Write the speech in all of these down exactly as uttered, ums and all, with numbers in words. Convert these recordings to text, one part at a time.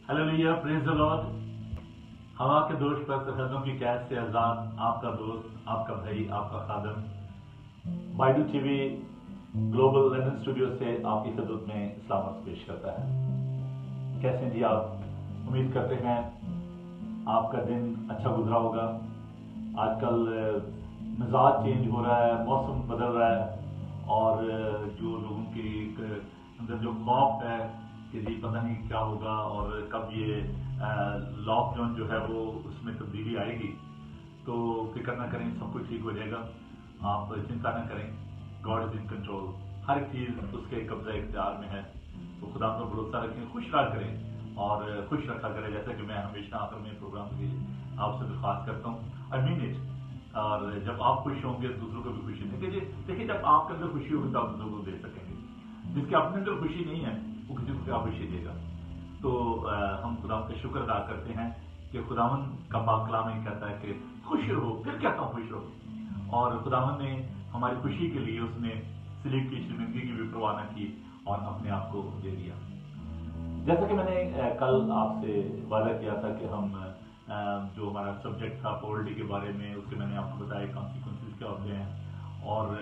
Hallelujah, praise the Lord. हवा के दोष पर सरहदों की कैद से आजाद आपका दोस्त, आपका भाई, आपका खादम Bible TV global London studio से आपकी खिदमत में सलामत पेश करता है। कैसे जी आप? उम्मीद करते हैं आपका दिन अच्छा गुजरा होगा। आजकल मिजाज चेंज हो रहा है, मौसम बदल रहा है और जो लोगों की अंदर जो खौफ है कि जी पता नहीं क्या होगा और कब ये लॉकडाउन जो है वो उसमें तब्दीली आएगी, तो फिक्र ना करें, सब कुछ ठीक हो जाएगा। आप चिंता ना करें, गॉड इज इन कंट्रोल। हर एक चीज़ उसके कब्जा इख्तियार में है। तो खुदा पर भरोसा रखें, खुश रहा करें और खुश रखा करें, जैसा कि मैं हमेशा आखिर में प्रोग्राम की आपसे दरख्वास्त करता हूँ। I mean it. और जब आप खुश होंगे दूसरों को भी खुशी देंगे। देखिए, जब आपके अंदर खुशी होगी तो आप दूसरों को दे सकेंगे। जिसके अपने अंदर खुशी नहीं है वो किसी को क्या खुशी देगा। तो आ, हम खुदा का शुक्र अदा करते हैं कि खुदावन का पाक कलाम में कहता है कि खुश रहो, फिर कहता हूँ खुश रहो। और खुदावन ने हमारी खुशी के लिए उसने सलीब की शर्मिंदगी की भी परवाह न की और अपने आप को दे दिया। जैसा कि मैंने कल आपसे वादा किया था कि हम जो हमारा सब्जेक्ट था पॉवर्टी के बारे में, उसके मैंने आपको बताया कॉन्सिक्वेंसेस क्या होते हैं और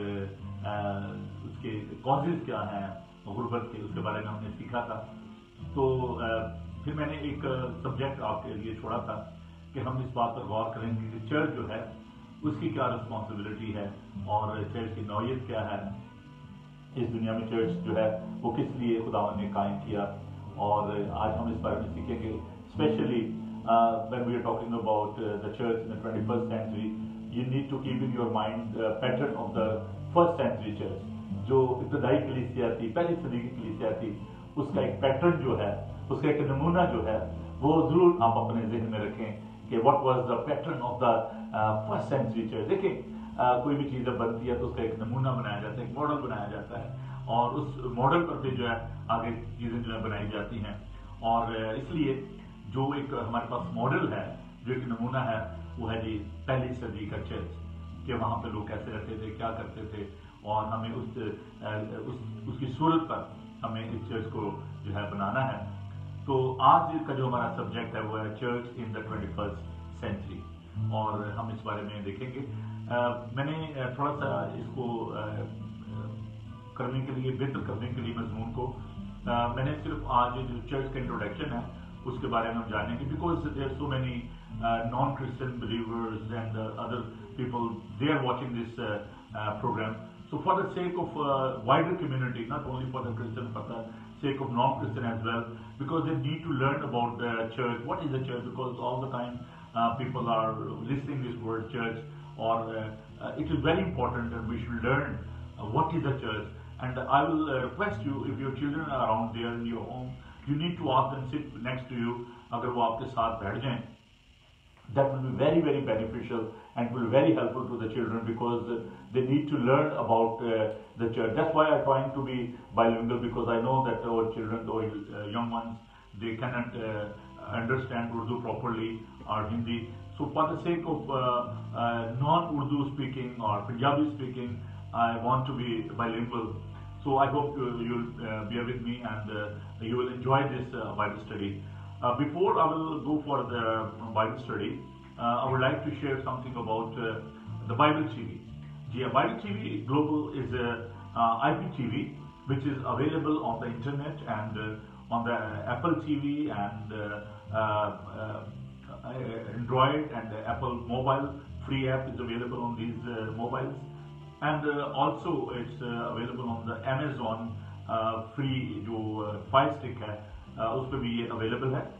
उसके कॉजेज क्या हैं गुर्बत के, उसके बारे में हमने सीखा था। तो फिर मैंने एक सब्जेक्ट आपके लिए छोड़ा था कि हम इस बात पर गौर करेंगे कि चर्च जो है उसकी क्या रिस्पॉन्सिबिलिटी है और चर्च की नौयत क्या है। इस दुनिया में चर्च जो है वो किस लिए खुदावन ने कायम किया, और आज हम इस बारे में सीखेंगे। Specially when we are talking about the church in the twenty first century, you need to keep in your mind pattern of the first century church. जो इब्तदाई कलीसिया थी, पहली सदी की कलीसिया थी, उसका एक पैटर्न जो है, उसका एक नमूना जो है, वो जरूर आप अपने जहन में रखें कि what was the pattern of the first century church. देखिए, uh, कोई भी चीज़ जब बनती है तो उसका एक नमूना बनाया जाता है, एक मॉडल बनाया जाता है और उस मॉडल पर भी जो है आगे चीज़ें जो है बनाई जाती हैं। और uh, इसलिए जो एक हमारे पास मॉडल है, जो एक नमूना है, वो है जी पहली सदी का चर्च, कि वहाँ पे लोग कैसे रहते थे, क्या करते थे, और हमें उस, उस उसकी सूरत पर हमें इस चर्च को जो है बनाना है। तो आज का जो हमारा सब्जेक्ट है वो है church in the twenty first century, और हम इस बारे में देखेंगे। आ, मैंने थोड़ा सा इसको आ, करने के लिए, बेहतर करने के लिए मजमून को आ, मैंने सिर्फ आज जो चर्च का इंट्रोडक्शन है उसके बारे में हम जानेंगे, because there are so many non Christian believers and other people, they are watching this uh, uh, program. So for the sake of uh, wider community, not only for the Christian, but the sake of non-Christian as well, because they need to learn about the church. What is the church? Because all the time uh, people are listening this word church, or uh, uh, it is very important that we should learn uh, what is the church. And I will uh, request you, if your children are around there in your home, you need to ask them sit next to you. अगर वो आपके साथ बैठ जाएं, that will be very very beneficial and will be very helpful to the children, because uh, they need to learn about uh, the church. That's why I'm trying to be bilingual, because I know that our children, our uh, young ones, they cannot uh, understand Urdu properly or Hindi. So for the sake of uh, uh, non-Urdu speaking or Punjabi speaking, I want to be bilingual. So I hope uh, you'll uh, bear with me and uh, you will enjoy this uh, Bible study. Uh, before I will go for the Bible study, uh, I would like to share something about uh, the Bible T V. Yeah, Bible T V Global is a uh, I P T V which is available on the internet and uh, on the Apple T V and uh, uh, uh, Android and Apple mobile. Free app is available on these uh, mobiles, and uh, also it's uh, available on the Amazon uh, free जो uh, Fire Stick है, Uh, उस पर भी ये available है।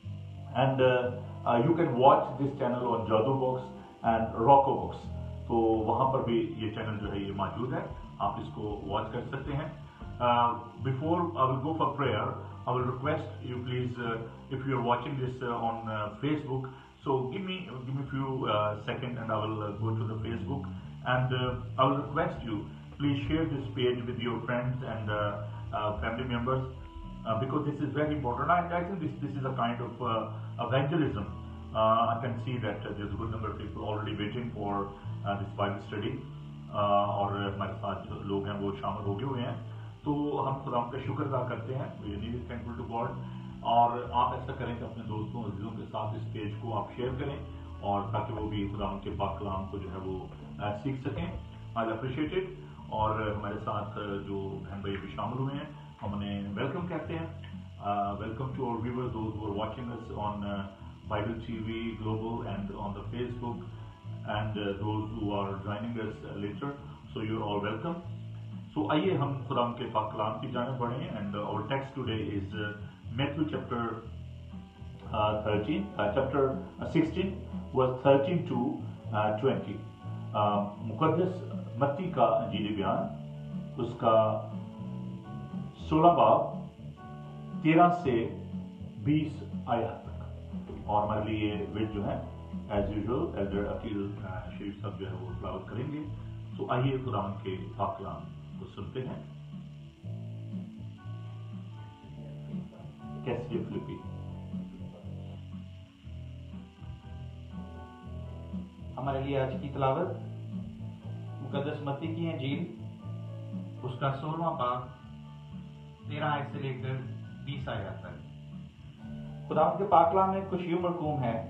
And you can watch this channel on Jadoo box and Roku box. तो वहाँ पर भी ये चैनल जो है ये मौजूद है, आप इसको वॉच कर सकते हैं। Before I will go for prayer, I will request you please, if you are watching this on Facebook, so give me give me few second and I will go to the Facebook and I will request you please share this page with your friends and family members. Uh, because this is very important. I, I think this this is a kind of uh, evangelism. Uh, I can see that uh, there's a good number of people already waiting for uh, this Bible study. uh, और हमारे साथ जो लोग हैं वो शामिल हो गए हुए हैं, तो हम खुदा का शुक्र अदा करते हैं. We are really thankful to God. اور آپ ایسا کریں کہ اپنے دوستوں عزیزوں کے ساتھ اس پیج کو آپ شیئر کریں اور تاکہ وہ بھی خدا کے پاک کلام کو جو ہے وہ سیکھ سکیں. I appreciate it. اور ہمارے ساتھ جو بہن بھائی بھی شامل ہوئے ہیں ہم انہیں ویلکم کہتے ہیں. ویلکم ٹو اور ویور those who are watching us on Bible T V global and on the face book and those who are joining us letter. So you are all welcome. سو آئیے ہم خدا کے پاک کلام کی جانب بڑھیں. And our text today is Matthew chapter thirteen, uh, chapter sixteen, verse thirteen to twenty. مقدس متی کا انجیلی بیان اس کا سولہ باب تیرہ سے بیس آیات تک. اور ہمارے لیے یہ ویڈ جو ہے as usual elder Aqeel Sharif صاحب جو ہے وہ تلاوت کریں گے. تو آئیے خدا کے پاک کلام کو سنتے ہیں. کیسی فلپی ہمارے لیے آج کی تلاوت مقدس متی کی انجیل اس کا سولہواں باب تیرہ آیت سے لے کر بیس آیات تک. خدا کے پاک کلام میں کچھ یوں مرقوم ہے.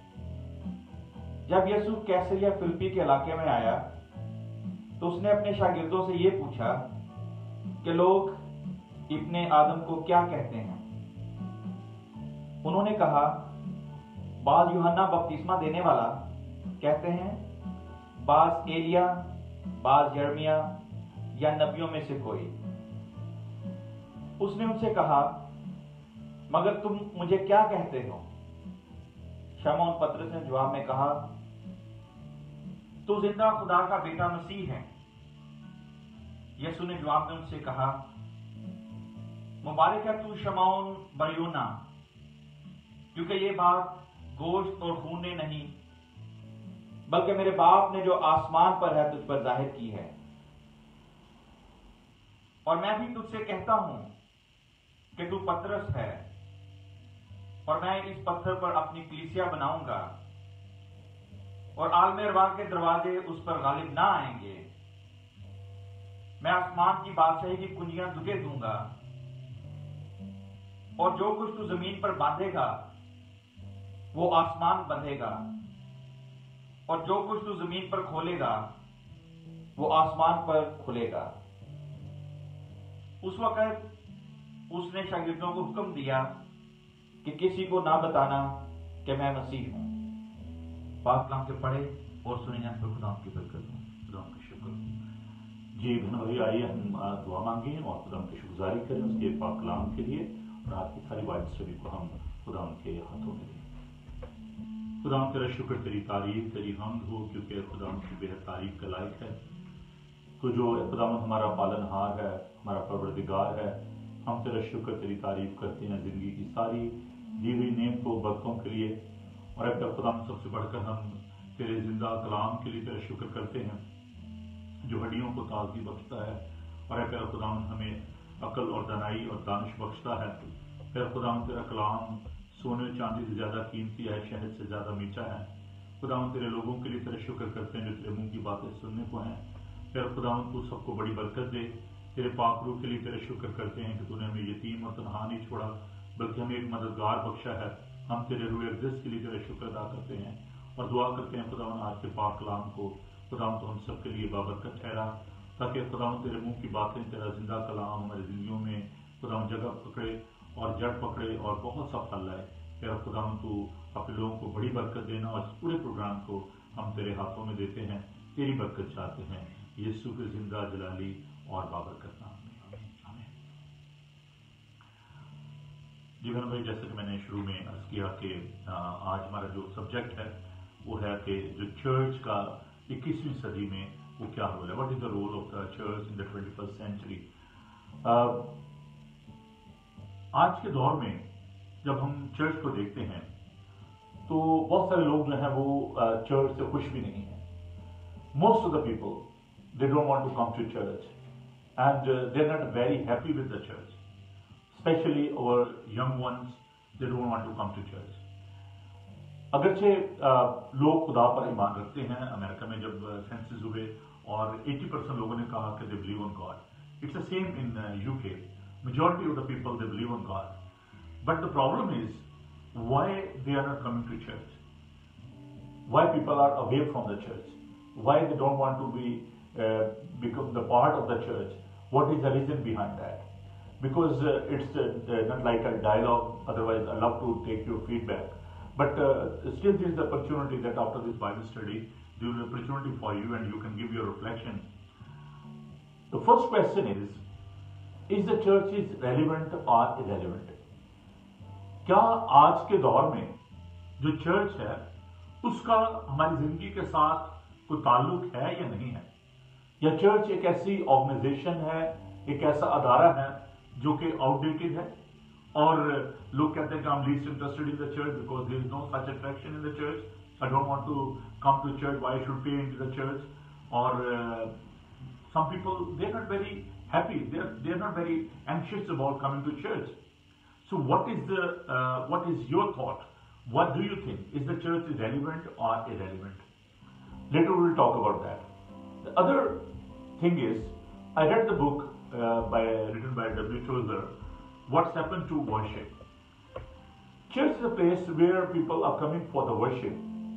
جب یسوع کیسریا فلپی کے علاقے میں آیا تو اس نے اپنے شاگردوں سے یہ پوچھا کہ لوگ ابن آدم کو کیا کہتے ہیں. انہوں نے کہا بعض یوحنا بپتسمہ دینے والا کہتے ہیں, بعض ایلیا, بعض یرمیا یا نبیوں میں سے کوئی. اس نے ان سے کہا مگر تم مجھے کیا کہتے ہو؟ شمعون پطرس نے جواب میں کہا تو زندہ خدا کا بیٹا مسیح ہے. یسوع نے جواب میں ان سے کہا مبارک ہے تو شمعون بریونا, کیونکہ یہ بات گوشت اور خون نے نہیں بلکہ میرے باپ نے جو آسمان پر ہے تجھ پر ظاہر کی ہے. اور میں بھی تجھ سے کہتا ہوں کہ تو پترس ہے اور میں اس پتھر پر اپنی کلیسیا بناؤں گا اور عالم ارواح کے دروازے اس پر غالب نہ آئیں گے. میں آسمان کی بادشاہی کی کنجیاں تجھے دوں گا اور جو کچھ تو زمین پر باندھے گا وہ آسمان بندھے گا اور جو کچھ تو زمین پر کھولے گا وہ آسمان پر کھلے گا. اس وقت اس نے شاگردوں کو حکم دیا کہ کسی کو نہ بتانا کہ میں مسیح ہوں. پاک کلام کے پڑھے اور سنے جان پر خدا کی برکت ہوں. خدا کا شکر. جی بہن بھائی آئیے ہم دعا مانگیں اور خدا کی شکرگزاری کریں اس کے پاک کلام کے لیے. اور آج کی ساری بائبل اسٹڈی کو ہم خدا کے ہاتھوں میں دیں. خدا تیرا شکر, تیری تعریف, تیری حمد ہو کیونکہ خدا کی بہت تعریف کا لائق ہے. تو جو خدا ہمارا پالن ہار ہے, ہمارا پروردگار ہے, ہم تیرا شکر تیری تعریف کرتے ہیں زندگی کی ساری دی ہوئی نعمتوں برکتوں کے لیے. اور اے خدا سب سے بڑھ کر ہم تیرے زندہ کلام کے لیے تیرا شکر کرتے ہیں جو ہڈیوں کو تازگی بخشتا ہے. اور اے خدا ہمیں عقل اور دانائی اور دانش بخشتا ہے. پھر خدا تیرا کلام سونے چاندی سے زیادہ قیمتی ہے, شہد سے زیادہ میٹھا ہے. خدا ہم تیرے لوگوں کے لیے تیرا شکر کرتے ہیں جو تیرے منہ کی باتیں سننے کو ہیں. پھر خدا تو سب کو بڑی برکت دے. تیرے پاک روح کے لیے تیرا شکر کرتے ہیں کہ تو نے ہمیں یتیم اور تنہا نہیں چھوڑا بلکہ ہمیں ایک مددگار بخشا ہے. ہم تیرے روح اقدس کے لیے تیرا شکر ادا کرتے ہیں اور دعا کرتے ہیں خدا آج کے پاک کلام کو خدا تو ہم سب کے لیے بابرکت ٹھہرا تاکہ خدا تیرے منہ کی باتیں تیرا زندہ کلام ہماری زندگیوں میں خدا جگہ پکڑے اور جڑ پکڑے اور بہت سا پھل لائے. پھر خدا تو اپنے لوگوں کو بڑی برکت دینا اور اس پورے پروگرام کو ہم تیرے ہاتھوں میں دیتے ہیں. تیری برکت چاہتے ہیں یسوع کے زندہ جلالی اور بابرکت نام میں, آمین. جی بہن بھائی جیسے کہ میں نے شروع میں عرض کیا کہ آج ہمارا جو سبجیکٹ ہے وہ ہے کہ جو چرچ کا اکیسویں صدی میں وہ کیا رول ہے. What is the role of the church in the twenty first century. آج کے دور میں جب ہم چرچ کو دیکھتے ہیں تو بہت سارے لوگ جو ہیں وہ چرچ سے خوش بھی نہیں ہیں. Most of the people they don't want to come to church and they are not very happy with the church, especially our young ones, they don't want to come to church. اگرچہ لوگ خدا پر ایمان رکھتے ہیں. امریکہ میں جب senses ہوئے اور ایٹی پرسینٹ لوگوں نے کہا کہ they believe in God. It's the same in U K. Majority of the people they believe in God. But the problem is why they are not coming to church. Why people are away from the church. Why they don't want to be uh, become the part of the church. What is the reason behind that? Because uh, it's uh, not like a dialogue, otherwise I love to take your feedback. But uh, still there is the opportunity that after this Bible study, there is an opportunity for you and you can give your reflection. The first question is, is the church is relevant or irrelevant? क्या आज के दौर में जो church है उसका हमारी जिंदगी के साथ कोई ताल्लुक है या नहीं है? या चर्च एक ऐसी ऑर्गेनाइजेशन है, एक ऐसा अदारा है जो कि आउटडेटेड है और लोग कहते हैं कि I'm least interested in the church because there is no such attraction in the church. I don't want to come to church. Why I should pay into the church? Or uh, some people, they're not very happy. They're they're not very anxious about coming to church. So what is the uh, what is your thought? What do you think? Is the church relevant or irrelevant? Later we will talk about that. The other thing is, I read the book uh, by written by W. Tozer, What's Happened to Worship. Church is a place where people are coming for the worship.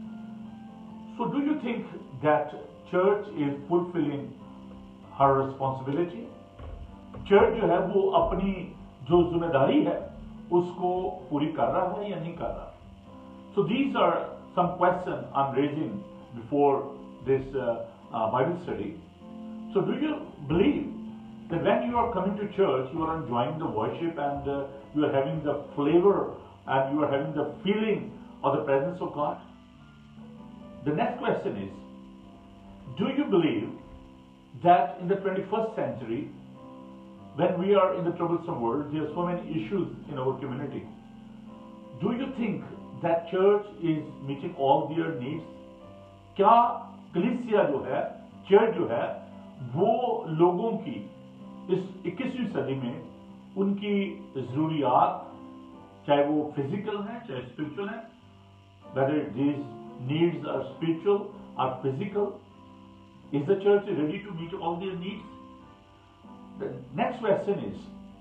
So do you think that church is fulfilling her responsibility? Church जो है वो अपनी जो जिम्मेदारी है उसको पूरी कर रहा है या नहीं कर रहा? So these are some questions I'm raising before this uh, uh, Bible study. So do you believe that when you are coming to church, you are enjoying the worship and uh, you are having the flavor and you are having the feeling of the presence of God? The next question is, do you believe that in the twenty-first century, when we are in the troublesome world, there are so many issues in our community. Do you think that church is meeting all their needs? क्या कलीसिया जो है, church जो है, वो लोगों की इस इक्कीसवीं सदी में उनकी ज़रूरियात, चाहे वो फिजिकल हैं, चाहे स्पिरिचुअल हैं, whether these needs are spiritual or physical, is the church ready to meet all their needs? The next question is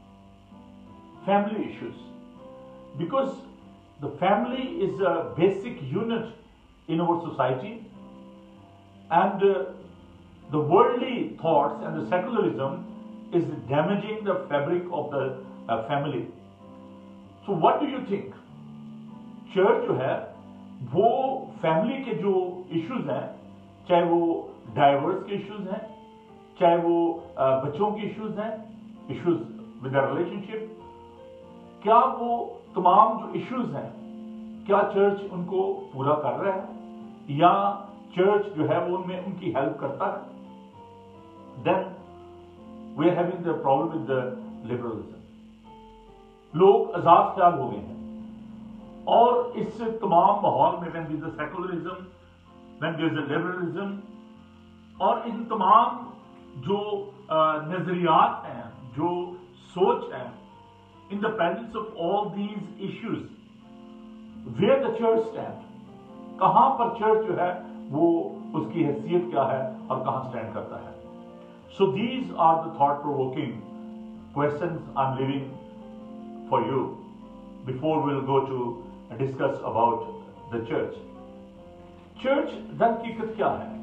family issues. Because the family is a basic unit in our society, and uh, the worldly thoughts and the secularism is damaging the fabric of the uh, family. So what do you think? Church जो है वो family के जो issues हैं, चाहे वो diverse के issues हैं, चाहे वो बच्चों के इश्यूज हैं, इश्यूज विद द रिलेशनशिप, क्या वो तमाम जो इश्यूज हैं, क्या चर्च उनको पूरा कर रहा है या चर्च जो है वो उनमें उनकी हेल्प करता है? Then we are having the problem with the liberalism. लोग आजाद ख्याल हो गए हैं और इस तमाम माहौल में when there is a secularism, when there is a liberalism, और इन तमाम जो नजरियात हैं, जो सोच है, in the presence of all these issues, where the church stand, कहां पर चर्च जो है वो उसकी हैसियत क्या है और कहां स्टैंड करता है? So these are the thought-provoking questions I'm leaving for you before we'll go to discuss about the church. Church दर हकीकत क्या है?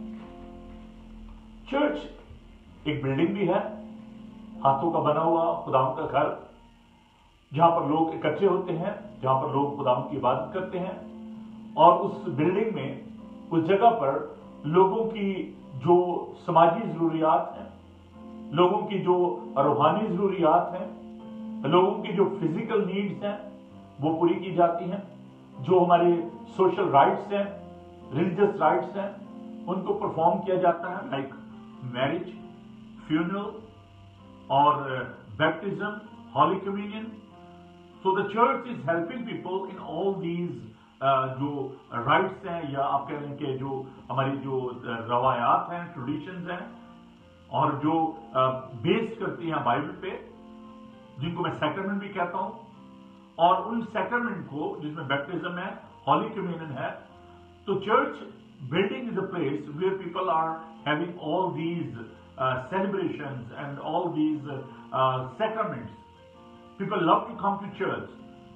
चर्च एक बिल्डिंग भी है, हाथों का बना हुआ खुदाम का घर, जहां पर लोग इकट्ठे होते हैं, जहां पर लोग खुदाम की इबादत करते हैं, और उस बिल्डिंग में, उस जगह पर लोगों की जो समाजी जरूरियात हैं, लोगों की जो रूहानी जरूरियात हैं, लोगों की जो फिजिकल नीड्स हैं वो पूरी की जाती हैं, जो हमारे सोशल राइट्स हैं, रिलीजियस राइट्स हैं, उनको परफॉर्म किया जाता है, लाइक मैरिज, फ्यूनरल और baptism, holy communion. So the church is helping people in all these जो राइट्स हैं, या आप कह लें कि जो हमारी जो रवायात हैं, ट्रेडिशंस हैं, और जो बेस करती हैं बाइबल पे, जिनको मैं सैक्रमेंट भी कहता हूं, और उन सैक्रमेंट को जिसमें बैप्टिज्म है, हॉली कम्युनियन है. तो church building is a place where people are having all these celebrations and all these sacraments. People love to come to church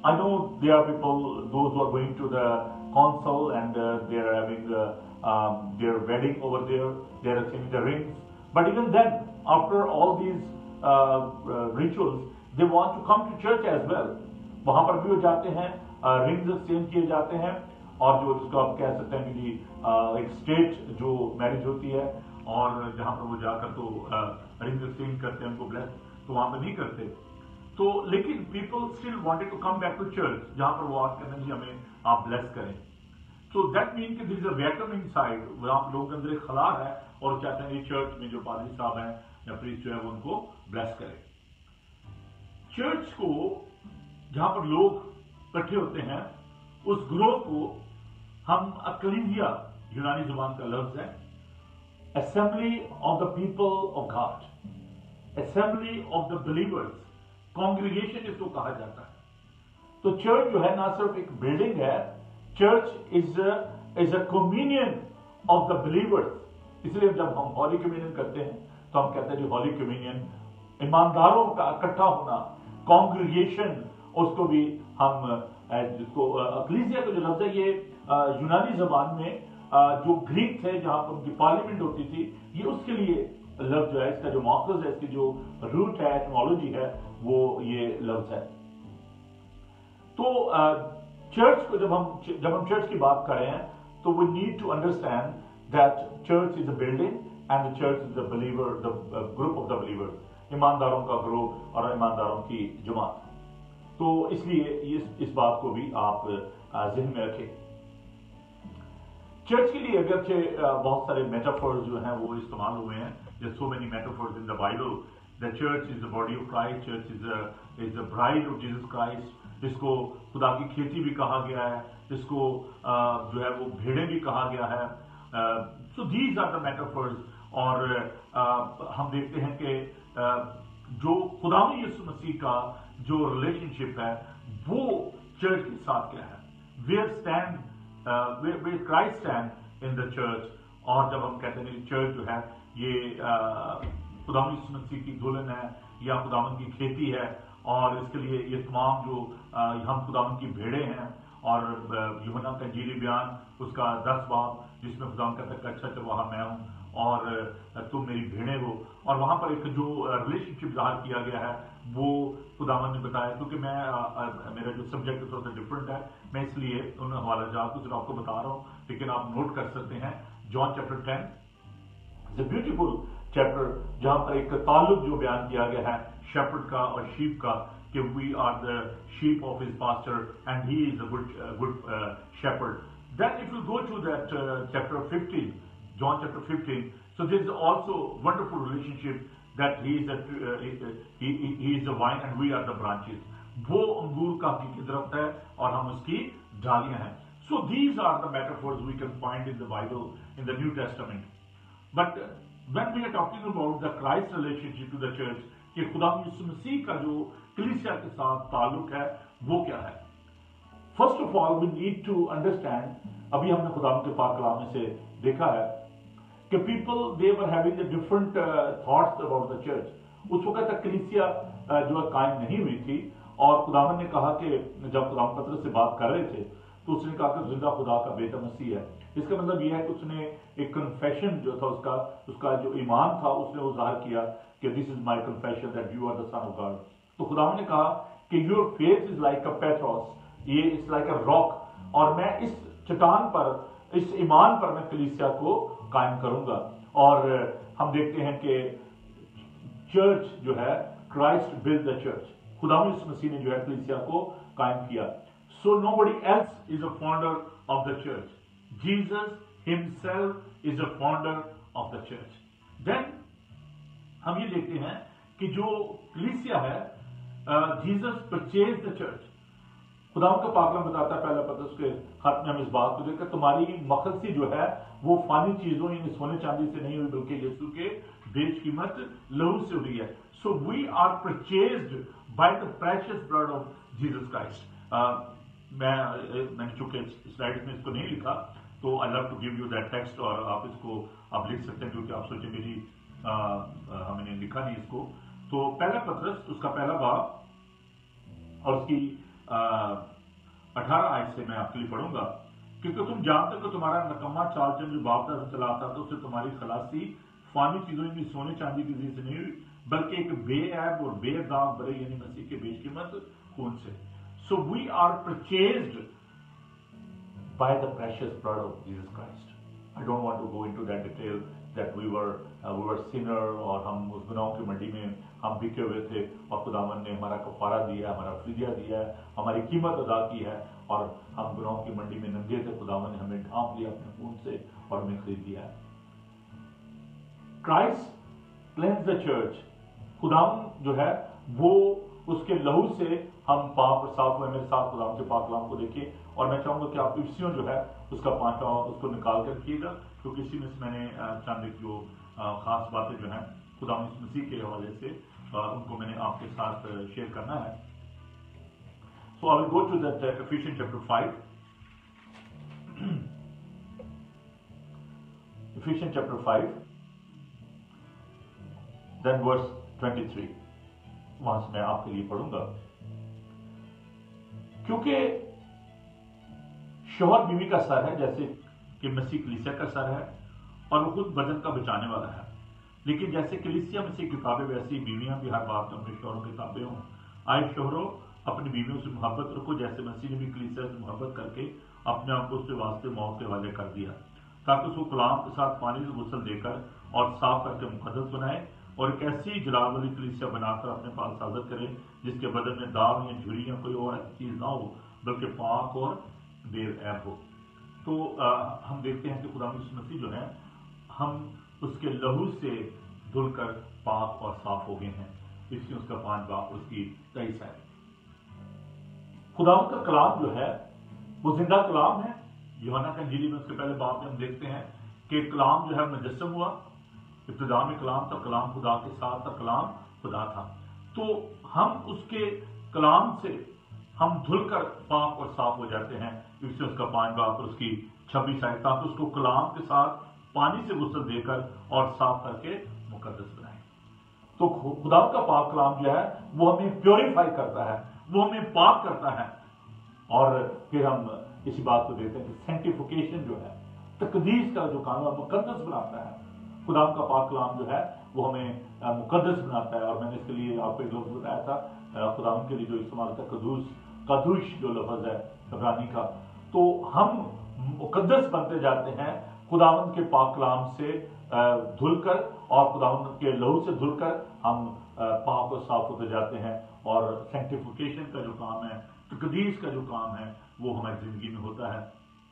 I know there are people, those who are going to the council and uh, they are having uh, um, their wedding over there, they are exchanging the rings. But even then, after all these uh, uh, rituals, they want to come to church as well. वहाँ पर भी वो जाते हैं, rings exchange किए जाते हैं, और जो जिसको आप कह सकते हैं कि एक स्टेट जो मैरिज होती है और जहाँ पर वो जाकर तो रिंग्स एक्सचेंज करते हैं, उनको ब्लेस तो वहाँ पर नहीं करते. तो लेकिन people still wanted to come back to church, जहाँ पर वो आके कहते हैं जी हमें आप ब्लेस करें. सो दैट मीन कि this is a vacuum inside, वहाँ लोगों के अंदर एक खला है और चाहते हैं चर्च में जो पादरी साहब हैं या प्रीस्ट जो है वो उनको ब्लेस करें. चर्च को जहां पर लोग इकट्ठे होते हैं, उस ग्रोह को हम अक्लीसिया, यूनानी जुबान का लफ्ज है, assembly of the people of God, assembly of the believers, congregation इसको कहा जाता है. तो चर्च जो है ना सिर्फ एक बिल्डिंग है, church is is a communion of the believers. इसलिए जब हम हॉली कम्युनियन करते हैं तो हम कहते हैं जी हॉली कम्युनियन, ईमानदारों का इकट्ठा होना, कांग्रीगेशन, उसको भी हम जिसको अक्लीसिया का जो लफ्ज है ये यूनानी जबान में जो ग्रीक थे जहां पर उनकी पार्लियामेंट होती थी, ये उसके लिए लफ्ज जो है, इसका जो मॉक्सस है, इसकी जो रूट है, एटमोलॉजी है, वो ये लफ्ज है. तो चर्च को जब हम जब हम चर्च की बात कर रहे हैं तो we need to understand that church is a building and the church is the believer, the group of the believers, ईमानदारों का ग्रुप और ईमानदारों की जमात. तो इसलिए इस इस बात को भी आप ज़हन में रखें. चर्च के लिए अगरचे बहुत सारे मेटाफर्स जो हैं वो इस्तेमाल हुए हैं. There's so many metaphors in the Bible. The church is the body of Christ. Church is a is the bride of Jesus Christ. जिसको खुदा की खेती भी कहा गया है, जिसको जो है वो भेड़ें भी कहा गया है. So these are the metaphors. और हम देखते हैं कि जो खुदा में यीशु मसीह का जो रिलेशनशिप है वो चर्च के साथ क्या है, where stand where Christ stand in the church. और जब हम कहते हैं चर्च जो है ये खुदा में यीशु मसीह की दुल्हन है या खुदावन की खेती है, और इसके लिए ये तमाम जो हम खुदावन की भेड़े हैं. और यूहन्ना का इंजीली बयान उसका दस बाब जिसमें खुदावन कहता है कि अच्छा चरवाहा मैं हूँ और तुम मेरी भेड़ें हो. और वहां पर एक जो रिलेशनशिप ज़ाहिर किया गया है वो खुदावन ने बताया, क्योंकि मैं आ, आ, मेरा जो सब्जेक्ट थोड़ा सा डिफरेंट है, मैं इसलिए उन हवाला जात को सिर्फ आपको बता रहा हूँ, लेकिन आप नोट कर सकते हैं. John chapter ten is a beautiful chapter जहां पर एक ताल्लुक जो बयान किया गया है शेपर्ड का और शीप का, कि we are the sheep of his pastor and he is a good good shepherd. Then if you go to that chapter fifteen, John chapter fifteen, so there is also wonderful relationship that he is a, uh, he, he, he is the vine and we are the branches. वो अंगूर का हकीकी दरख्त है और हम उसकी डालियां हैं. So these are the metaphors we can find in the Bible, in the New Testament. But uh, when we are talking about the Christ relationship to the church, कि खुदा यीशु मसीह का जो कलीसिया के साथ ताल्लुक है वो क्या है. First of all we need to understand, अभी हमने खुदा के पाक कलाम में से देखा है कि people they were having the different uh, thoughts about the church. उस वक्त तक कलीसिया uh, जो है कायम नहीं हुई थी, और खुदावन ने कहा कि जब खुदावन पतरस से बात कर रहे थे तो उसने कहा कि जिंदा खुदा का बेटा मसीह है. इसका मतलब यह है कि उसने एक कन्फेशन जो था उसका उसका जो ईमान था उसने वो जाहिर किया कि this is my confession that you are the son of God. तो खुदावन ने कहा कि your faith is like a petros, ये इज लाइक अ रॉक, और मैं इस चट्टान पर, इस ईमान पर मैं कलीसिया को कायम करूंगा. और हम देखते हैं कि चर्च जो है, क्राइस्ट बिल्ड द चर्च, खुदा यीशु मसीह ने जो है कलीसिया को कायम किया. So nobody else is a founder of the church, Jesus himself is a founder of the church. Then हम ये देखते हैं कि जो कलीसिया है, जीसस परचेज द चर्च. खुदावंद का पाक कलाम बताता है पहला पत्रस के खत में हम इस बात को देखकर, तुम्हारी मखलसी जो है वो फानी चीजों यानी सोने चांदी से नहीं हुई बल्कि यीशु के बेशकीमत लहू से हुई है. So we are purchased by the precious blood of Jesus Christ. मैं मैंने चूंकि स्लाइड में इसको नहीं लिखा तो I love to give you that text, और आप इसको आप लिख सकते हैं क्योंकि आप सोचे मेरी हमने लिखा नहीं इसको. तो पहला पत्रस उसका पहला बाब और उसकी अठारह आयत से मैं आपके लिए पढ़ूंगा, क्योंकि तुम जानते हो कि तुम्हारा नकम्मा चाल चलन जो बाप दादा चला आता था उससे तुम्हारी खलासी फानी चीजों में सोने चांदी की चीज से नहीं हुई, बल्कि एक बेऐब और बेदाग बरे यानी मसीह के बेशकीमत खून से। So we are purchased by the precious blood of Jesus Christ. I don't want to go into that detail that we were we were sinner, और हम उस गुनाहों की मंडी में हम बिके हुए थे और खुदावन ने हमारा कफारा दिया, हमारा फिदिया दिया है, हमारी कीमत अदा की है, और हम गुनाहों की मंडी में नंगे थे, खुदावन ने हमें ढांप लिया अपने खून से और हमें खरीद लिया है। क्राइस्ट क्लेंस द चर्च, खुदावन जो है वो उसके लहू से हम पाप और साफ हुए। मेरे साथ खुदावन के पाक कलाम को देखिए, और मैं चाहूंगा कि आप इफ्सियों जो है उसका पांचवा उसको निकाल कर रखिएगा, क्योंकि इसी में से मैंने चंद एक जो खास बातें जो है खुदावन यीशु मसीह के हवाले से उनको मैंने आपके साथ शेयर करना है। So I will go to that Ephesians chapter five, Ephesians chapter five then verse twenty three, वहां से मैं आपके लिए पढ़ूंगा। क्योंकि शौहर बीवी का सर है जैसे कि मसीह कलीसिया का सर है, और वो खुद बदन का बचाने वाला है। लेकिन जैसे कलीसिया मसीह की ताबे वैसी बीवियां भी हर बात में अपने शौहरों के ताबे हों। आए शौहरों अपनी बीवियों से मोहब्बत रखो, जैसे मसीह ने भी कलीसिया से मोहब्बत करके अपने आप को उसके वास्ते मौत के हवाले कर दिया, ताकि उसको गुलाम के साथ पानी से गुसल देकर और साफ करके मुकद्दस बनाए, और एक ऐसी जलाल वाली कलीसिया बनाकर अपने पास साजत करे जिसके बदन में दाग या झुर्री या कोई और ऐसी चीज ना हो, बल्कि पाक और बेऐब हो। तो आ, हम देखते हैं कि खुदा यीशु मसीह जो है हम उसके लहू से धुलकर पाक और साफ हो गए हैं। इसलिए उसका पांच बाप उसकी तेईस है। खुदा का कलाम जो है वो जिंदा कलाम है। यूहन्ना की इंजील में उसके पहले बाप में हम देखते हैं कि कलाम जो है मुजस्सम हुआ। इब्तिदा में कलाम था, कलाम खुदा के साथ था, कलाम खुदा था। तो हम उसके कलाम से हम धुलकर पाक और साफ हो जाते हैं। इससे उसका पांच बाप और उसकी छब्बीस आयत, ताकि उसको कलाम के साथ पानी से गुस्ल देकर और साफ करके मुकद्दस बनाए। तो खुदा का पाक कलाम जो है वो हमें प्योरीफाई करता है, वो हमें पाक करता है। और फिर हम इसी बात को देखते हैं कि सेंटिफिकेशन जो है, तकदीस का जो काम है मुकद्दस बनाता है। खुदा का पाक कलाम जो है वो हमें मुकद्दस बनाता है। और मैंने इसके लिए आपको एक लफ्ज बताया था, खुदा के लिए जो इस्तेमाल था कदूस, कदुश जो लफ्ज है इब्रानी का। तो हम मुकद्दस बनते जाते हैं खुदावंद के पाक कलाम से धुलकर, और खुदावंद के लहू से धुलकर हम पाक और साफ होते जाते हैं। और सेंटिफिकेशन का जो काम है, तकदीस का जो काम है, वो हमारी जिंदगी में होता है।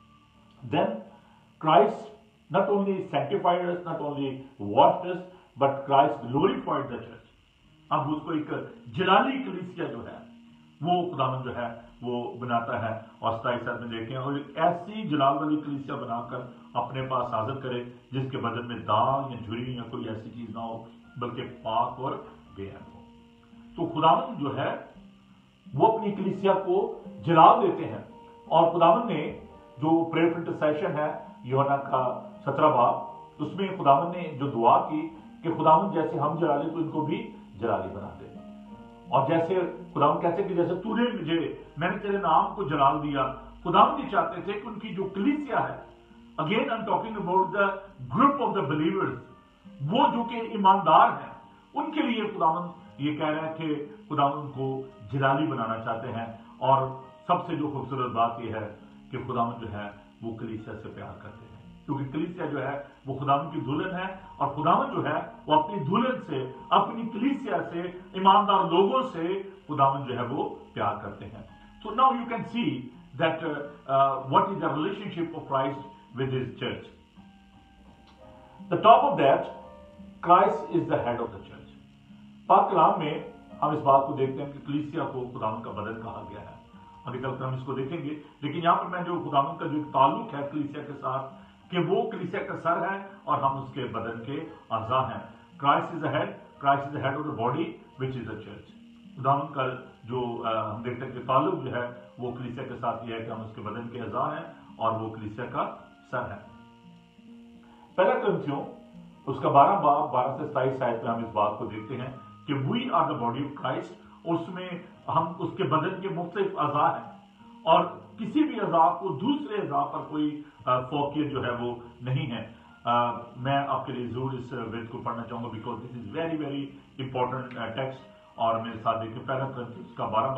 Then Christ not only sanctified us, not only washed us, but Christ glorified the church. अब उसको एक जलाली कलीसिया जो है वो खुदावंद जो है वो बनाता है। और सताईस में देखें, और एक ऐसी जलाल वाली कलीसिया बनाकर अपने पास हाजिर करे जिसके बदन में दाग या झुर्री या कोई ऐसी चीज ना हो, बल्कि पाक और बेअब हो। तो खुदावंद जो है वो अपनी कलीसिया को जलाल देते हैं। और खुदावंद ने जो प्रेयर इंटरसेशन है यूहन्ना का सत्रह बाब, उसमें खुदावंद ने जो दुआ की कि खुदावंद जैसे हम जलाले तो इनको भी जलाली बना दे। और जैसे खुदावंद कहते कि जैसे तूने मुझे, मैंने तेरे नाम को जलाल दिया। खुदावंद ये चाहते थे कि उनकी जो कलीसिया है, again I am talking about the group of the believers, वो जो कि ईमानदार हैं, उनके लिए खुदावंद ये कह रहा है कि खुदावंद को जलाली बनाना चाहते हैं। और सबसे जो खूबसूरत बात यह है कि खुदावंद जो है वो कलीसिया से प्यार करते हैं, क्योंकि कलीसिया जो है वो खुदावंद की दुल्हन है। और खुदावंद जो है वो अपनी दुल्हन से, अपनी कलीसिया से, ईमानदार लोगों से खुदावंद जो है वो प्यार करते हैं। So now you can see that what is the relationship of Christ with his church. The top of that, Christ is the head of the church. पाक कलाम में हम इस बात को देखते हैं कि कलीसिया को खुदावंद का बदन कहा गया है, और निकल कर हम इसको देखेंगे। लेकिन यहां पर मैं जो खुदावंद का जो ताल्लुक है कलीसिया के साथ, कि वो कलीसिया का सर है और हम उसके बदन के अज़ा हैं। Christ is the head, Christ is the head of the body which is the church. खुदावंद का जो आ, हम देखते हैं कि ताल्लुक जो है वो कलीसिया के साथ ये है कि हम उसके बदन के अज़ा हैं और वो कलीसिया का सर है। पहला कुरिन्थियों उसका बारह बाब बारह से सताईस आयत में हम इस बात को देखते हैं कि we are the body of Christ, उसमें हम उसके बदन के मुख्तलिफ अज़ा हैं और किसी भी अज़ा को दूसरे अज़ा पर कोई फौकियत जो है वो नहीं है। uh, मैं आपके लिए जरूर इस वेद को पढ़ना चाहूंगा because this is very very important text. और मेरे साथ देखिए पहला करंथियंस का बारह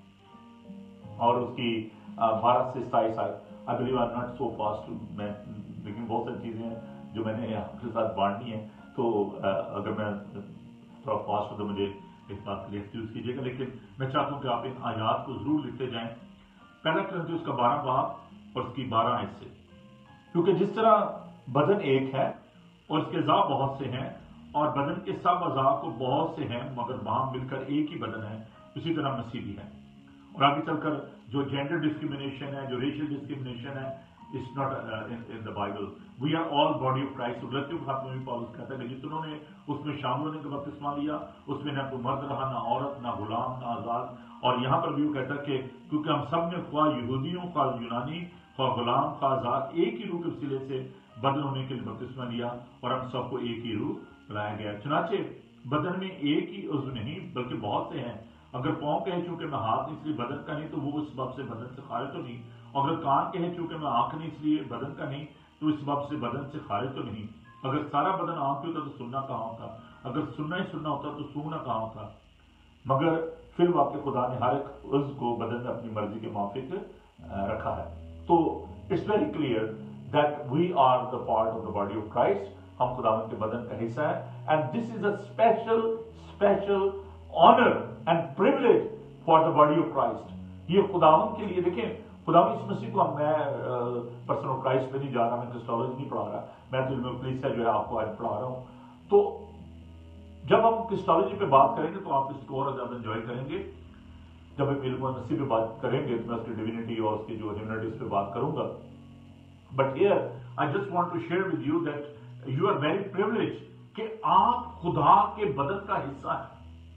बाब और उसकी बारह से सताईस आयत। I believe I am not so fast, मैं लेकिन बहुत सारी चीजें हैं जो मैंने आपके साथ बांटनी है, तो अगर मैं थोड़ा फास्ट हो तो मुझे इस बात के लिए एक्सक्यूज कीजिएगा, लेकिन मैं चाहता हूं कि आप इन आयात को जरूर लिखते जाएं। पहला करंथियंस का बारह बाब और उसकी बारह आयत से, क्योंकि जिस तरह बदन एक है और इसके अज़ा बहुत से हैं और बदन के सब अज़ा को बहुत से हैं मगर वहां मिलकर एक ही बदन है, उसी तरह मसीह भी है। और आगे चलकर जो जेंडर डिस्क्रिमिनेशन है, जो रेशियल डिस्क्रिमिनेशन है, it's not in the Bible. We are all body of Christ. गलतियों के हाथ में भी पौलुस कहता है कि जितने उसमें शामिल होने का बपतिस्मा लिया उसमें ना कोई मर्द रहा, ना औरत, ना गुलाम, ना आजाद। और यहाँ पर भी वो कहता है कि क्योंकि हम सब ने ख्वाह यहूदियों, ख्वाह यूनानी, ख्वाह गुलाम, ख्वाह आजाद, एक ही रूह के वसीले से बदल होने के लिए बपतिस्मा लिया और हम सबको एक ही रूह लाया गया। चुनाचे बदन में एक ही उज़्व नहीं बल्कि बहुत से हैं। अगर पाँव कहे चूंकि मैं हाथ इसलिए बदन का नहीं तो वो उस सबब से बदन से खारिज तो नहीं। अगर कान कहे चूंकि मैं आंख नहीं इसलिए बदन का नहीं तो इस सबब से बदन से खारिज तो नहीं। अगर सारा बदन आंख होता तो सुनना कहाँ होता, अगर सुनना ही सुनना होता तो सूंघना कहाँ होता। मगर फिर वाकई खुदा ने हर एक उज़्व को बदन में अपनी मर्जी के माफिक रखा है। तो it's very clear that we are the part of the body of Christ. हम खुदावंद के बदन का हिस्सा है and this is a special special honour and privilege for the body of Christ. ये खुदावंद के लिए देखें, खुदावंद इस मसीह को मैं पर्सन ऑफ क्राइस्ट पे नहीं जा रहा, मैं क्रिस्टोलॉजी नहीं पढ़ा रहा, मैं तो कलीसिया जो है आपको आज पढ़ा रहा हूं। तो जब हम क्रिस्टोलॉजी पे बात करेंगे तो आप इसको और ज्यादा एंजॉय करेंगे। जब हम इल्म मसीह पे बात करेंगे तो मैं उसकी डिविनिटी और उसकी जो ह्यूमैनिटीज पे बात करूंगा। But here I just want to share with you that you are very privilege कि आप खुदा के बदन का हिस्सा है।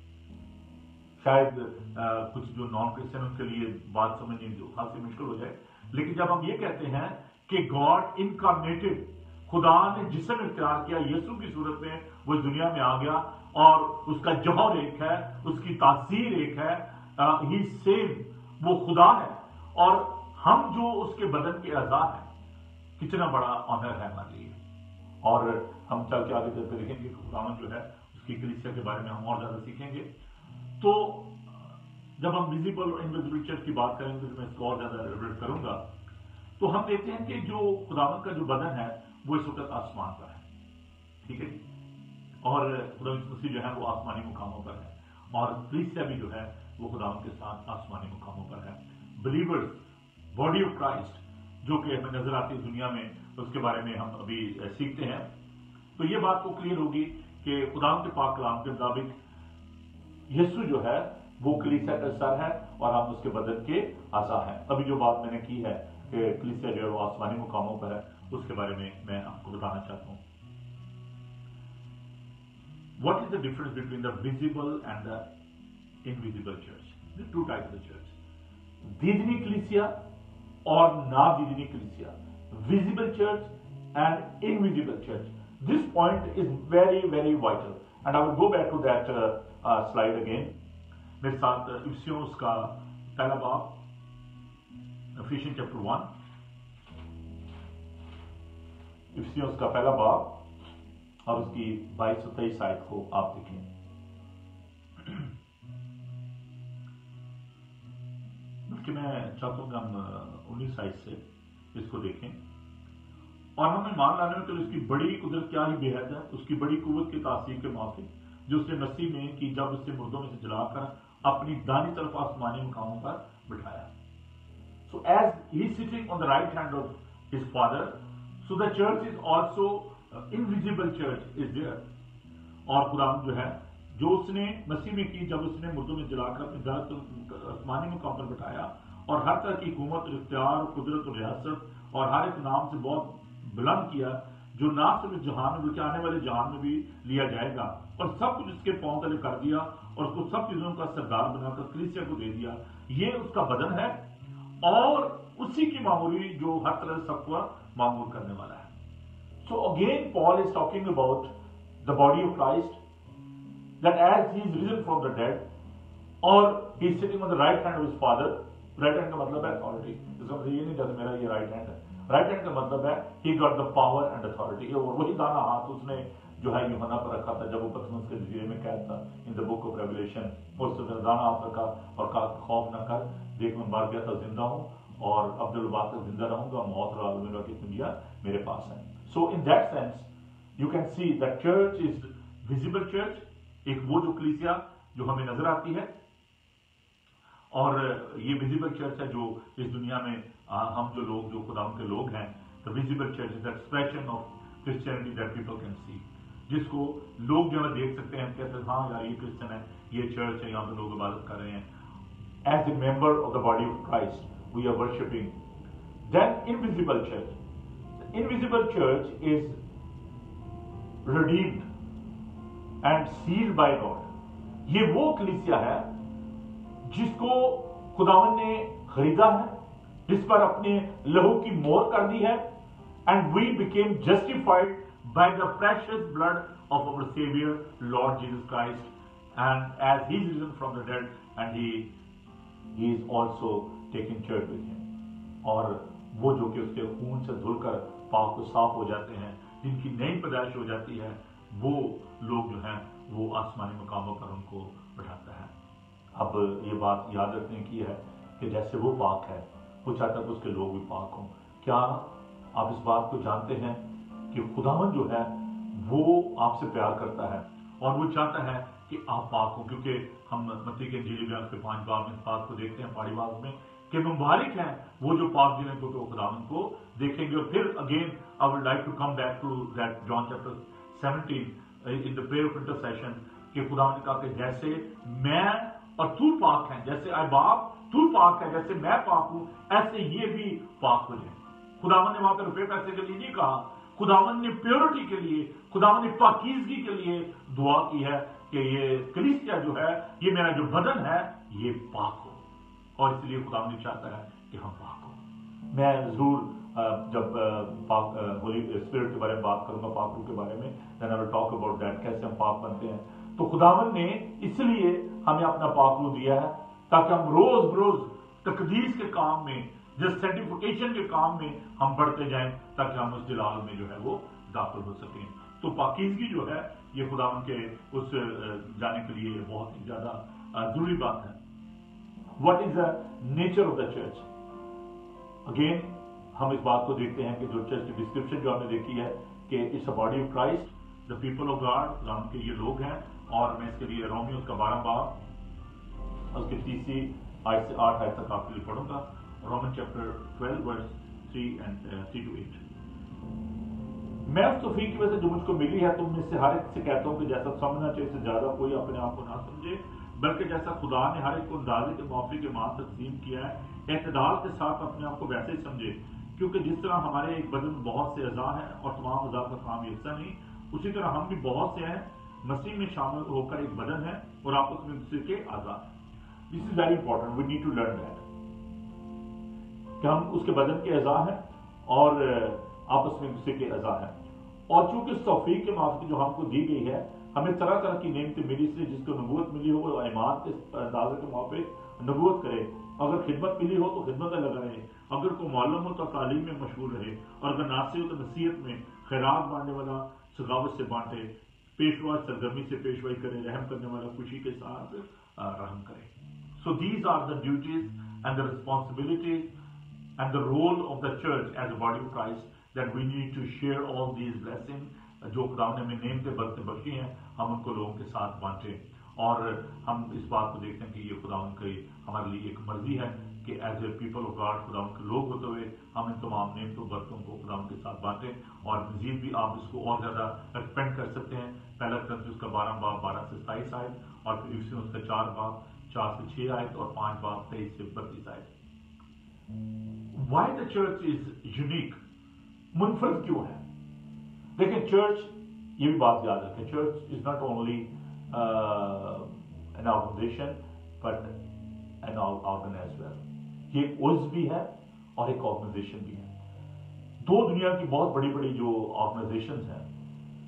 शायद आ, कुछ जो नॉन क्रिश्चियन उनके लिए बात समझनी जो खासी मुश्किल हो जाए, लेकिन जब हम ये कहते हैं कि गॉड इनकार्नेटेड, खुदा ने जिस्म इख्तियार किया, यीशु की सूरत में वो दुनिया में आ गया और उसका जौहर एक है, उसकी तासीर एक है, ही सेम, वो खुदा है और हम जो उसके बदन के अज़ा हैं, कितना बड़ा ऑनर है हमारे लिए। और हम चल के आगे चलते देखेंगे खुदावन जो है उसकी कलीसिया के बारे में हम और ज्यादा सीखेंगे। तो जब हम विजिबल और इनविजिबल चर्च की बात करेंगे तो मैं इसको और ज्यादा रिलेट करूंगा। तो हम देखते हैं कि जो खुदावन का जो बदन है वो इस वक्त आसमान पर है, ठीक है, और खुदा मसीह जो है वो आसमानी मुकामों पर है और कलीसिया भी जो है वो खुदावन के साथ आसमानी मुकामों पर है। बिलीवर्स, बॉडी ऑफ क्राइस्ट जो कि हमें नजर आती है दुनिया में, उसके बारे में हम अभी सीखते हैं। तो ये बात तो क्लियर होगी कि खुदावन के पाक कलाम के मुताबिक यीशु जो है वो कलीसिया का सर है और हम उसके बदन के आज़ा हैं। अभी जो बात मैंने की है कि कलीसिया जो है वो आसमानी मुकामों पर है, उसके बारे में मैं आपको बताना चाहता हूं। What is the difference between the visible and the invisible church? The two types of church. दीदनी कलीसिया और ना दीदनी कलीसिया, visible church and invisible church. This point is very very vital and I will go back to that uh, uh, slide again. मेरे साथ इफिसियों का पहला बाब, efficiency chapter one, इफिसियों का पहला बाब और उसकी बाईस सौ तेईस आयत को आप देखें। बल्कि मैं चाहता हूं कि हम उन्नीस आयत से इसको देखें। और हमें मान लाने में तो इसकी बड़ी कुदरत क्या ही बेहद है, उसकी बड़ी कुव्वत की तासीर के माफिक जो उसने मसीह में की जब उससे मुर्दों में से जलाकर अपनी दानी तरफ आसमानी मुकामों पर बिठाया। So as he sitting on the right hand of his father, so the church is also invisible church is there. और खुदा जो है जो उसने मसीह में की जब उसने मुर्दों में जलाकर अपनी दानी आसमानी मुकाम पर बिठाया और हर तरह की हुकूमत और इख्तियार और कुदरत और रियासत और हर एक नाम से बहुत बुलंद किया जो ना सिर्फ जहान में बल्कि आने वाले जहान में भी लिया जाएगा, और सब कुछ इसके पांव तले कर दिया और उसको सब चीजों का सरदार बनाकर कलीसिया को दे दिया। ये उसका बदन है और उसी की मामूली जो हर तरह से सबको मामूल करने वाला है। So again Paul is talking about the body of Christ, that as he is risen from the dead और he is sitting on the right hand of his father. Right hand का मतलब है अथॉरिटी, इसका मतलब ये नहीं जैसे मेरा ये राइट हैंड है। राइट हैंड का मतलब है he got the power and authority. और वही दाना हाथ उसने जो है यूहन्ना पर रखा था जब वो पतरस के जजीरे में कैद था in the book of Revelation. उसने दाना हाथ रखा और कहा खौफ न कर, देख मैं मर गया था जिंदा हूं और अब दिल बात तक जिंदा रहूंगा, मौत और आलम की दुनिया मेरे पास है। So in that sense you can see that church is visible church, एक वो जो कलीसिया जो हमें नजर आती है, और ये विजिबल चर्च है जो इस दुनिया में आ, हम जो लोग जो खुदा के लोग हैं। The visible church is the expression of Christianity that people can see, जिसको लोग जो है देख सकते हैं, कहते हैं हाँ यार ये क्रिश्चियन है, ये चर्च है, यहाँ पे लोग इबादत कर रहे हैं। As a member of the body of Christ we are worshipping. Then invisible church, invisible church is redeemed and sealed by God। ये वो कलीसिया है जिसको खुदावन ने खरीदा है, जिस पर अपने लहू की मोहर कर दी है। And we became justified by the precious blood of our Saviour Lord Jesus Christ and as he is risen from the dead and he he is also taking church with him. और वो जो कि उसके खून से धुलकर पाक को साफ हो जाते हैं, जिनकी नई पैदाइश हो जाती है, वो लोग जो हैं वो आसमानी मकामों पर उनको बैठाता है। अब ये बात याद रखने की है कि जैसे वो पाक है, वो चाहता है कि उसके लोग भी पाक हों। क्या आप इस बात को जानते हैं कि खुदावन जो है वो आपसे प्यार करता है और वो चाहता है कि आप पाक हो? क्योंकि हम मत्ती के इंजील में उसके पांच बाब में इस बात को देखते हैं पहाड़ी बाग में कि मुबारक हैं वो जो पाक जिन्हें को तो खुदावन को देखेंगे। और फिर again I would like to come back to that John chapter seventeen in the prayer of intercession कि खुदावन ने कहा कि जैसे मैं और तू पाक है, जैसे आई बाप तू पाक है, जैसे मैं पाक हूं, ऐसे ये भी पाक हो जाए। खुदावन ने वहां पर रुपए पैसे के लिए नहीं कहा, खुदावन ने प्योरिटी के लिए, खुदावन ने पाकीज़गी के लिए दुआ की है कि ये कलीसिया जो है, ये मेरा जो बदन है, ये पाक हो। और इसलिए खुदावन ने चाहता है कि हम पाक हो। मैं जरूर जब पाक होली स्पिरिट के बारे में बात करूंगा, पाक रूह के बारे में, then I will talk about that, कैसे हम पाक बनते हैं। तो खुदावन ने इसलिए हमें अपना पाक रूह दिया है ताकि हम रोज रोज तकदीस के काम में, जस्ट सेंटिफिकेशन के काम में हम बढ़ते जाएं, ताकि हम उस जलाल में जो है वो दाखिल हो सकें। तो पाकीज़गी जो है ये खुदावन के उस जाने के लिए बहुत ही ज्यादा जरूरी बात है। What is the nature of the church? Again हम इस बात को देखते हैं कि जो चर्च की डिस्क्रिप्शन जो हमने देखी है कि it's a body of Christ, the people of God, खुदावन के ये लोग हैं। और मैं इसके लिए रोमियो उसका बारह बाब उसके तीसरी आयत से आठ आयत तक आपके लिए पढ़ूंगा। Roman chapter twelve verse three and three to eight. मैं उस तौफीक की वजह से जो मुझको मिली है तुम में से हर एक से कहता हूं कि जैसा समझना चाहिए इससे ज्यादा कोई अपने आप को ना समझे, बल्कि जैसा खुदा ने हर एक को अंदाजे के मौके के मान तकसीम किया है, एतदाल के साथ अपने आप को वैसे ही समझे। क्योंकि जिस तरह हमारे एक बदन में बहुत से अज़ा हैं और तमाम अज़ा का काम हिस्सा नहीं, उसी तरह हम भी बहुत से हैं, मसीह में शामिल होकर एक बदन है और आपस में दूसरे के अज़ा। This is very important, we need to learn that कि हम उसके बदन के अज़ा हैं और आपस में दूसरे के अज़ा हैं। और चूंकि इस तौफीक के माफ़ी जो हमको दी गई है, हमें तरह तरह की नेमतें मिली, इसलिए जिसको नबूवत मिली हो वो ईमान के अंदाजे के मुताबिक नबूवत करे। अगर खिदमत मिली हो तो खिदमत में लगा रहे, अगर को मालूम हो तो तालीम में मशगूल रहे, और अगर नासी हो तो नसीहत में, खैरात बांटने वाला सगावत से बांटे, पेशवा सरगर्मी से पेशवाई करे, रहम करने वाला खुशी के साथ रहम करे। So these are the duties and the responsibilities and the role of the church as a body of Christ, that we need to share all these blessing. जो खुदा ने हमें नेमतें बरतें बख्शी हैं, हम उनको लोगों के साथ बांटें। और हम इस बात को देखते हैं कि ये खुदा की हमारे लिए एक मर्जी है कि as a people of God, खुदा के लोग होते हुए हम इन तमाम नेमतों बरतों को खुदा के साथ बांटें। और मजीद भी आप इसको और ज्यादा एक्सपेंड कर सकते हैं। पहला करंथियों उसका बारह बाब बारह से सताईस आयत, और फिर इफिसियों उसका चार बाब चार से छह आयत, और पांच बाब तेईस से बत्तीस आयत। Why the church is unique, मुनफरद क्यों है? देखिए चर्च, ये भी बात याद रखें, church is not only an organisation but an organ as well. ये एक उज़्व भी है और एक ऑर्गेनाइजेशन भी है। दो दुनिया की बहुत बड़ी बड़ी जो ऑर्गेनाइजेशंस हैं,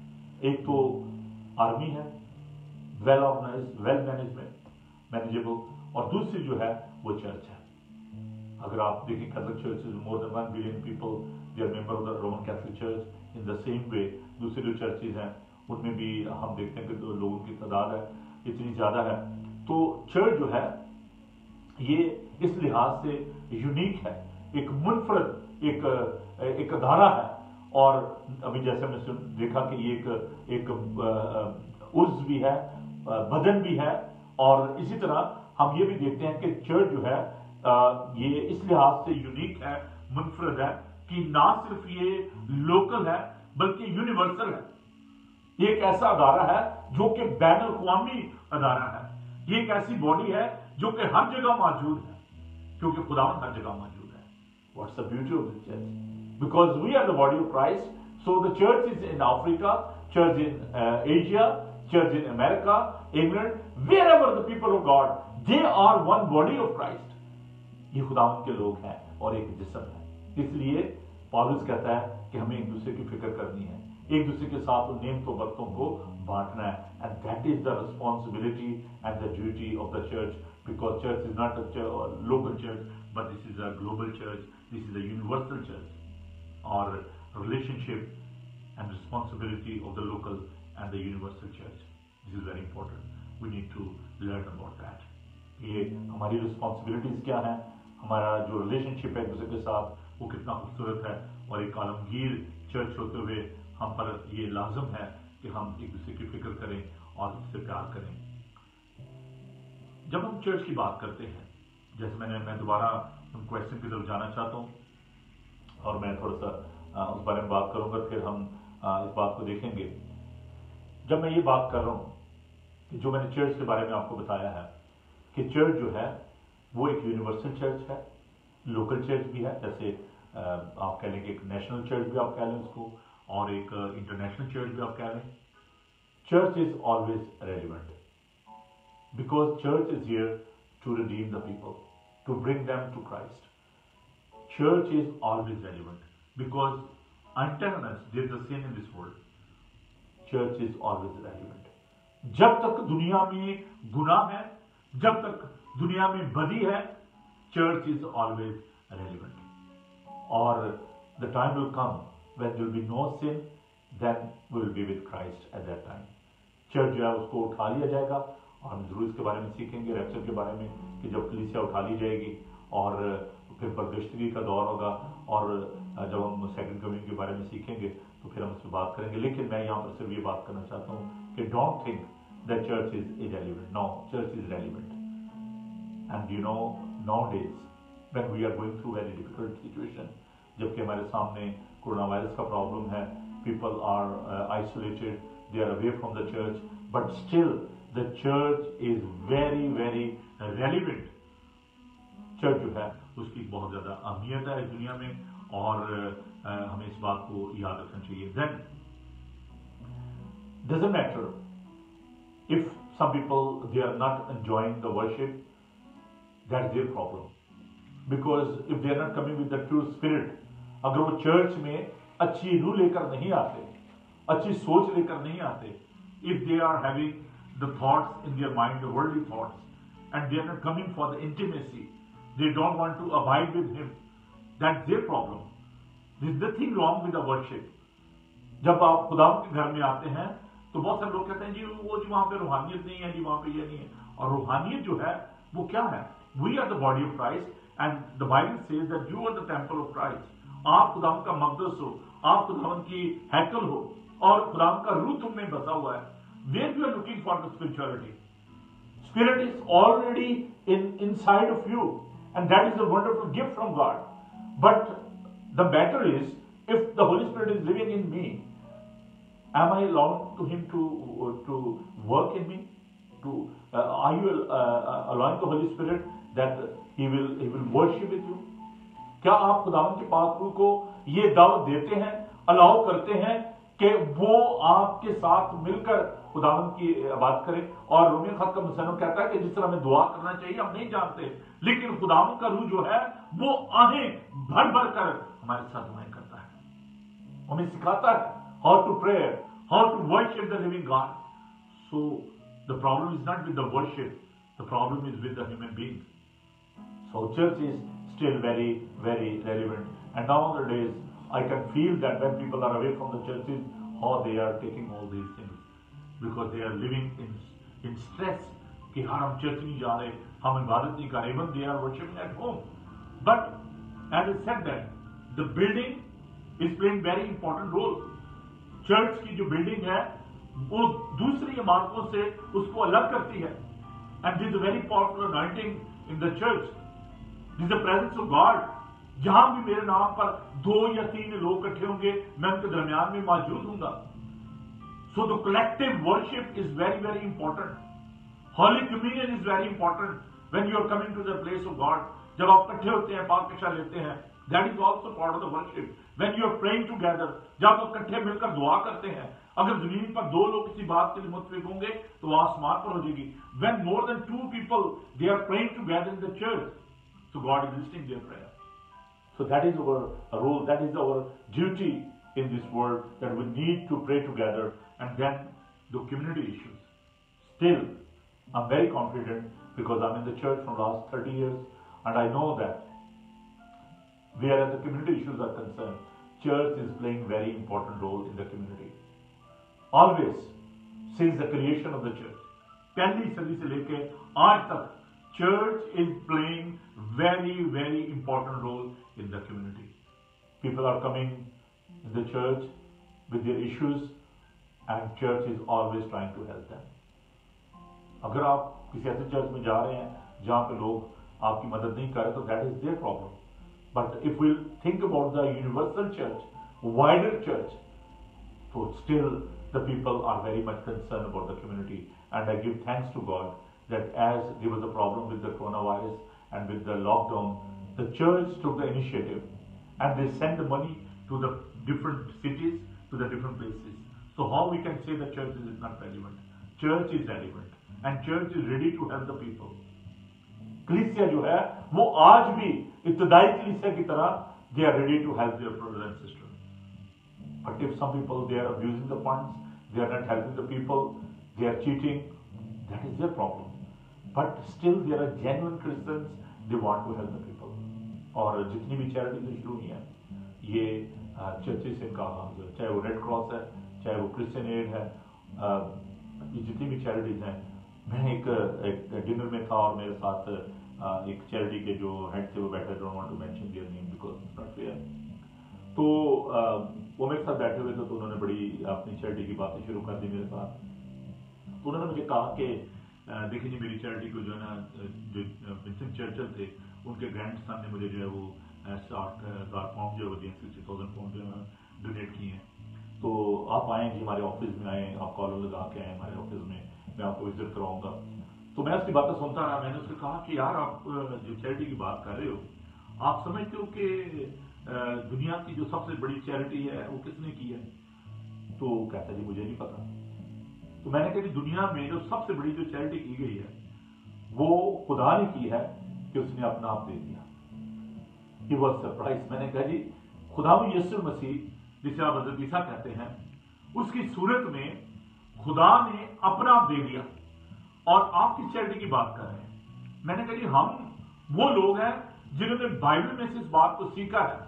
एक तो आर्मी है, well organised, well management manageable, اور دوسری جو ہے وہ چرچ ہے. اگر آپ دیکھیں Catholic church more than one billion people they are member of the Roman Catholic church. In the same way دوسری جو چرچز ہیں ان میں بھی ہم دیکھتے ہیں کہ لوگوں کی تعداد ہے اتنی زیادہ ہے. تو چرچ جو ہے یہ اس لحاظ سے یونیک ہے, ایک منفرد ایک ایک ادارہ ہے. اور ابھی جیسے ہم نے دیکھا کہ یہ ایک ایک عضو بھی ہے, بدن بھی ہے. اور اسی طرح ہم یہ بھی دیکھتے ہیں کہ چرچ جو ہے یہ اس لحاظ سے یونیک ہے, منفرد ہے کہ نہ صرف یہ لوکل ہے بلکہ یونیورسل ہے. یہ ایک ایسا ادارہ ہے جو کہ بین الاقوامی ادارہ ہے. یہ ایک ایسی باڈی ہے جو کہ ہر جگہ موجود ہے کیونکہ خداوند ہر جگہ موجود ہے. What's the beauty of the church? Because we are the body of Christ. So the church is in Africa, church in uh, Asia, church in America, England, wherever the people of God, they are one body of Christ. یہ خداوند کے لوگ ہیں اور ایک جسم ہے. اس لیے پالوس کہتا ہے کہ ہمیں ایک دوسرے کی فکر کرنی ہے, ایک دوسرے کے ساتھ ان نعمتوں برکتوں کو بانٹنا ہے. And that is the responsibility and the duty of the church, because church is not a church, local church, but this is a global church, this is a universal church. Or relationship and responsibility of the local and the universal church. This is very important. We need to learn about that. یہ ہماری responsibilities کیا ہیں, ہمارا جو relation شپ ہے ایک دوسرے کے ساتھ وہ کتنا خوبصورت ہے. اور ایک عالمگیر چرچ ہوتے ہوئے ہم پر یہ لازم ہے کہ ہم ایک دوسرے کی فکر کریں اور اس سے پیار کریں. جب ہم چرچ کی بات کرتے ہیں, جیسے میں نے میں دوبارہ ان کویشچن کی طرف جانا چاہتا ہوں اور میں تھوڑا سا اس بارے میں بات کروں گا, پھر ہم اس بات کو دیکھیں گے. جب میں یہ بات کر رہا ہوں کہ جو میں نے چرچ کے بارے میں آپ کو بتایا ہے کہ چرچ جو ہے وہ ایک یونیورسل چرچ ہے, لوکل چرچ بھی ہے, جیسے آپ کہہ لیں کہ ایک نیشنل چرچ بھی آپ کہہ لیں اس کو, اور ایک انٹرنیشنل چرچ بھی آپ کہہ لیں. Church is always relevant because church is here to redeem the people, to bring them to Christ. Church is always relevant because until unless there is a sin in this world, church is always relevant. جب تک دنیا میں گناہ ہے, جب تک دنیا میں بدی ہے, church is always relevant. اور the time will come when there will be no sin, then we will be with Christ at that time. Church جو ہے اس کو اٹھا لیا جائے گا, اور ہم ضرور اس کے بارے میں سیکھیں گے, ریپچر کے بارے میں, کہ جب کلیسیا اٹھا لی جائے گی اور پھر پرگشتگی کا دور ہوگا, اور جب ہم سیکنڈ کمنگ کے بارے میں سیکھیں گے تو پھر ہم اس پہ بات کریں گے. لیکن میں یہاں پر صرف یہ بات کرنا چاہتا ہوں کہ don't think that church is irrelevant. No, church is relevant. And you know, nowadays when we are going through very difficult situation, جبکہ ہمارے سامنے کورونا وائرس کا پرابلم ہے, people are uh, isolated, they are away from the church, but still the church is very very relevant. Church جو ہے اس کی بہت زیادہ اہمیت ہے اس دنیا میں, اور ہمیں اس بات کو یاد رکھنا چاہیے. Then doesn't matter if some people they are not enjoying the worship, that's their problem, because if they are not coming with the true spirit, اگر وہ چرچ میں اچھی روح لے کر نہیں آتے, اچھی سوچ لے کر نہیں آتے, if they are having the thoughts in their mind, the worldly thoughts, and they are not coming for the intimacy, they don't want to abide with him, that's their problem. There is nothing wrong with the worship. جب آپ خداوند کے گھر میں آتے ہیں تو بہت سارے لوگ کہتے ہیں جی وہ جی وہاں پہ روحانیت نہیں ہے, جی وہاں پہ یہ نہیں ہے. اور روحانیت جو ہے وہ کیا ہے؟ We are the body of Christ, and the Bible says that you are the temple of Christ. آپ خداوند کا مقدس ہو, آپ خداوند کی ہیکل ہو, اور خداوند کا روح تم میں بسا ہوا ہے. Where you are looking for the spirituality? Spirit is already in inside of you, and that is a wonderful gift from God. But the matter is, if the Holy Spirit is living in me, am I allowing to Him to uh, to work in me? To uh, are you uh, allowing the Holy Spirit that He will He will worship with you? کیا آپ خداوند کے پاک روح کو یہ دعوت دیتے ہیں, الاؤ کرتے ہیں کہ وہ آپ کے ساتھ مل کر خداوند کی عبادت کرے؟ اور رومی خط کا مصنف کہتا ہے کہ جس طرح ہمیں دعا کرنا چاہیے ہم نہیں جانتے, لیکن خداوند کا روح جو ہے وہ آہیں بھر بھر کر ہمارے ساتھ دعائیں کرتا ہے, ہمیں سکھاتا ہے how to pray, how to worship the living God. So the problem is not with the worship, The problem is with the human beings. So church is still very, very relevant. And nowadays, I can feel that when people are away from the churches, how they are taking all these things. Because they are living in, in stress. कि यार हम church नहीं जा रहे, हम इबादत नहीं कर रहे. Even they are worshiping at home. But as I said that, the building is playing very important role. Church की जो बिल्डिंग है, वो दूसरी इमारतों से उसको अलग करती है. And this is a very powerful anointing in the church. This is the presence of God. जहां भी मेरे नाम पर दो या तीन लोग इकट्ठे होंगे, मैं उनके दरमियान में मौजूद हूंगा. So the collective worship is very, very important. Holy communion is very important when you are coming to the place of God. जब आप इकट्ठे होते हैं, पाक कशा लेते हैं, that is also part of the worship. When you are praying together, जब आप इकट्ठे मिलकर दुआ करते हैं, अगर जमीन पर दो लोग किसी बात के लिए मुत्तफिक होंगे तो वो आसमान पर हो जाएगी. When more than two people they are praying together in the church, so God is listening their prayer. So that is our role, that is our duty in this world, that we need to pray together. And then the community issues. Still, I'm very confident because I'm in the church for the last thirty years, and I know that whereas the community issues are concerned, church is playing very important role in the community. Always, since the creation of the church, पहली सदी से लेके आज तक, church is playing very, very important role in the community. People are coming in the church with their issues, and church is always trying to help them. अगर आप किसी ऐसे चर्च में जा रहे हैं जहाँ पे लोग आपकी मदद नहीं कर रहे, तो that is their problem. But if we think about the universal church, wider church, so still the people are very much concerned about the community. And I give thanks to God that as there was a problem with the coronavirus and with the lockdown, the church took the initiative and they sent the money to the different cities, to the different places. So how we can say the church is not relevant? Church is relevant and church is ready to help the people. कलीसिया जो है वो आज भी इब्तदाई कलीसिया की तरह they are ready to help their brothers and sisters. But if some people they are abusing the funds, they are not helping the people, they are cheating, that is their problem. But still there are genuine Christians, they want to help the people. और जितनी भी charities शुरू हुई हैं, ये churches से इनका आगाज है, चाहे वो रेड क्रॉस है, चाहे वो क्रिश्चियन एड है, ये जितनी भी चैरिटीज हैं. मैं एक, एक डिनर में था और मेरे साथ एक चैरिटी के जो हेड थे वो बैठे, don't want to mention their name because it's not fair. तो वो मेरे साथ बैठे हुए थे, तो उन्होंने बड़ी अपनी चैरिटी की बातें शुरू कर दी मेरे साथ. तो उन्होंने मुझे कहा कि देखिए जी मेरी चैरिटी को जो है ना, जो विंसेंट चर्चिल थे उनके ग्रैंड सन ने मुझे जो है वो साठ हज़ार पाउंड जो दिए, सिक्सटी थाउजेंड पाउंड जो है डोनेट किए हैं. तो आप आए जी हमारे ऑफिस में आए, आप कॉलर लगा के आए हमारे ऑफिस में, मैं आपको विजिट कराऊंगा. तो मैं उसकी बातें सुनता रहा. मैंने उससे कहा कि यार आप जो चैरिटी की बात कर रहे हो, आप समझते हो कि दुनिया की जो सबसे बड़ी चैरिटी है वो किसने की है? तो कहता जी मुझे नहीं पता. तो मैंने कहा कि दुनिया में जो सबसे बड़ी जो चैरिटी की गई है वो खुदा ने की है कि उसने अपना आप दे दिया. He was surprised. मैंने कहा जी खुदा यीशु मसीह जिसे आप हज़रत ईसा कहते हैं, उसकी सूरत में खुदा ने अपना आप दे दिया और आपकी चैरिटी की बात कर रहे हैं. मैंने कहा जी हम वो लोग हैं जिन्होंने बाइबल में से इस बात को सीखा है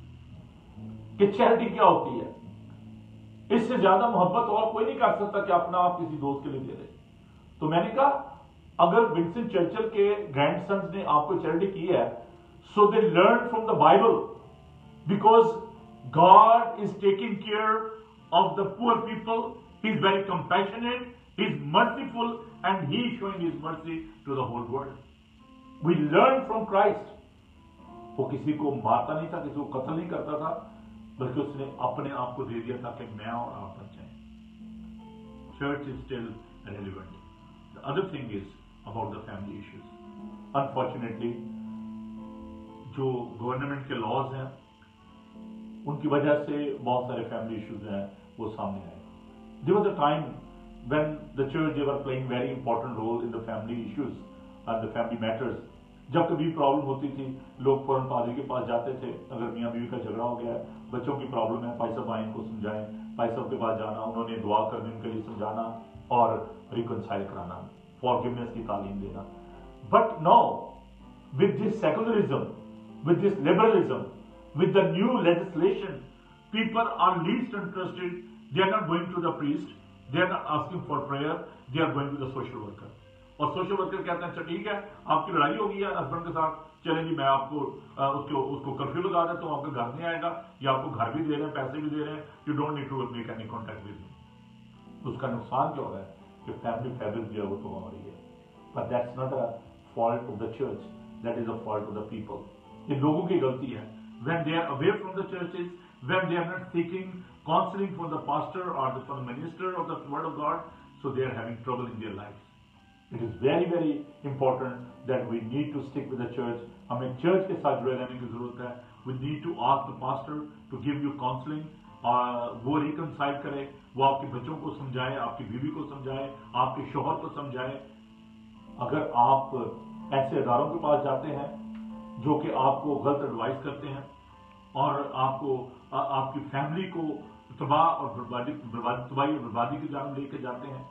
कि चैरिटी क्या होती है. इससे ज्यादा मोहब्बत और कोई नहीं कर सकता कि अपना आप किसी दोस्त के लिए दे दे. तो मैंने कहा अगर विंसेंट चर्चिल के ग्रैंडसन्स ने आपको चैरिटी की है, so they learn from the Bible, because God is taking care of the poor people. He is very compassionate, he is merciful and he is showing his mercy to the whole world. We learn from Christ. वो किसी को मारता नहीं था, किसी को कत्ल नहीं करता था, बल्कि उसने अपने आप को दे दिया ताकि मैं और आप बच जाएं. Church is still relevant. The other thing is about the family issues. Unfortunately, जो गवर्नमेंट के लॉज हैं उनकी वजह से बहुत सारे फैमिली इश्यूज हैं वो सामने आए. There was a time when the church they were playing very important role in the family issues and the family matters. जब कभी प्रॉब्लम होती थी लोग फौरन पादरी के पास जाते थे. अगर मियाँ बीवी का झगड़ा हो गया है, बच्चों की प्रॉब्लम है, भाई साहब आए इनको समझाएं. भाई साहब के पास जाना, उन्होंने दुआ करनी, उनके लिए समझाना और रिकंसाइल कराना. फॉरगिवनेस की तालीम देना. But now with this secularism, with this liberalism, with the new legislation, people are least interested. They are not going to the priest, they are not asking for prayer, they are going to the social worker. और social worker कहते हैं अच्छा ठीक है, आपकी लड़ाई हो गई है हस्बैंड के साथ, चलें जी मैं आपको आ, उसको उसको कर्फ्यू लगा देता हूँ, आपके घर नहीं आएगा, या आपको घर भी दे रहे हैं, पैसे भी दे रहे हैं, you don't need to make any contact with him. उसका नुकसान क्या हो रहा है कि फैमिली फैब्रिक जो है वो तो हो रही है. But that's not a fault of the church, that is a fault of the people. ये लोगों की गलती है. When they are away from the churches, when they are not seeking counseling from the pastor or the, from the minister of the word of God, so they are having trouble in their lives. It is very very important that we need to stick with the church. हमें church के साथ जुड़े रहने की जरूरत है. We need to ask the pastor to give you counseling. uh, वो reconcile करे, वो आपके बच्चों को समझाए, आपकी बीवी को समझाए, आपके शौहर को समझाए. अगर आप ऐसे अदारों के पास जाते हैं जो कि आपको गलत एडवाइस करते हैं और आपको आ, आपकी फैमिली को तबाह और बर्बादी बर्बादी तबाही और बर्बादी की जानब लेके जाते हैं,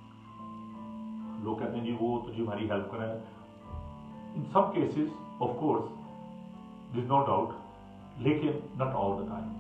लोग कहते हैं जी वो तो जी हमारी हेल्प कर रहे हैं. In some cases of course there is no doubt, लेकिन नॉट ऑल द टाइम.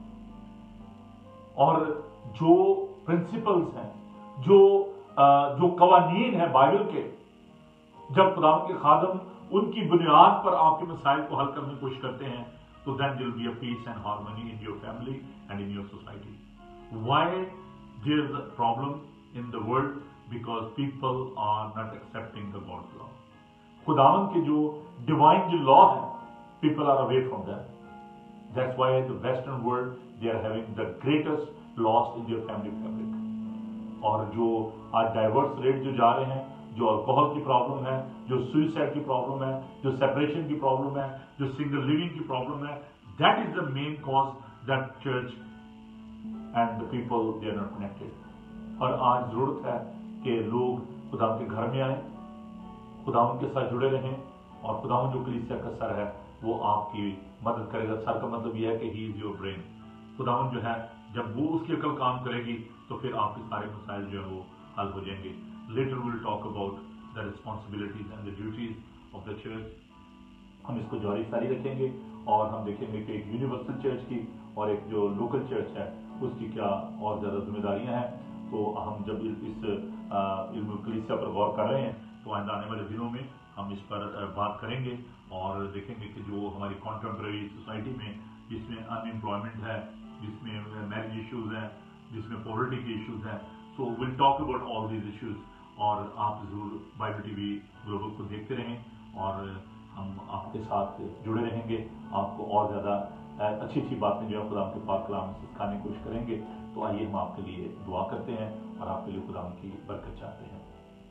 और जो प्रिंसिपल्स हैं, जो आ, जो कवानीन है बाइबल के, जब खुदा के खादम उनकी बुनियाद पर आपके मसाइल को हल करने की कोशिश करते हैं, तो then there will be a peace and harmony in your family and in your society. Why there is a problem in the world? Because people are not accepting the God's law. खुदावन के जो divine जो law है, people are away from that. That's why the western world they are having the greatest loss in their family fabric. और जो आज diverse rate जो जा रहे हैं, जो अल्कोहल की प्रॉब्लम है, जो सुइसाइड की प्रॉब्लम है, जो सेपरेशन की प्रॉब्लम है, जो सिंगल लिविंग की प्रॉब्लम है, that is the main cause that church and the people they are not connected. और आज जरूरत है कि लोग खुदा के घर में आए, खुदा के साथ जुड़े रहें, और खुदा जो कलीसिया का सर है वो आपकी मदद करेगा. सर का मतलब यह है कि ही इज योर ब्रेन. खुदा जो है जब वो उसकी अकल काम करेगी तो फिर आपके सारे मसाइल जो है वो हल हो जाएंगे. Later we will talk about the responsibilities and the duties of the church. हम इसको जारी सारी रखेंगे और हम देखेंगे कि एक यूनिवर्सल चर्च की और एक जो लोकल चर्च है उसकी क्या और ज़्यादा जिम्मेदारियां हैं. तो हम जब इस इल्म कलीसिया पर गौर कर रहे हैं तो आइंदा आने वाले दिनों में हम इस पर बात करेंगे और देखेंगे कि जो हमारी कॉन्टेम्प्रेरी सोसाइटी में जिसमें अनएम्प्लॉयमेंट है, जिसमें मैरिज इश्यूज हैं, जिसमें पॉवर्टी के इश्यूज हैं, so will talk about all these issues. और आप जरूर बाइबल टीवी ग्लोबल को देखते रहें और हम आपके साथ जुड़े रहेंगे. आपको और ज़्यादा अच्छी अच्छी बातें जो है खुदा के पाक कलाम से सिखाने की कोशिश करेंगे. तो आइए हम आपके लिए दुआ करते हैं और आपके लिए खुदा की बरकत चाहते हैं.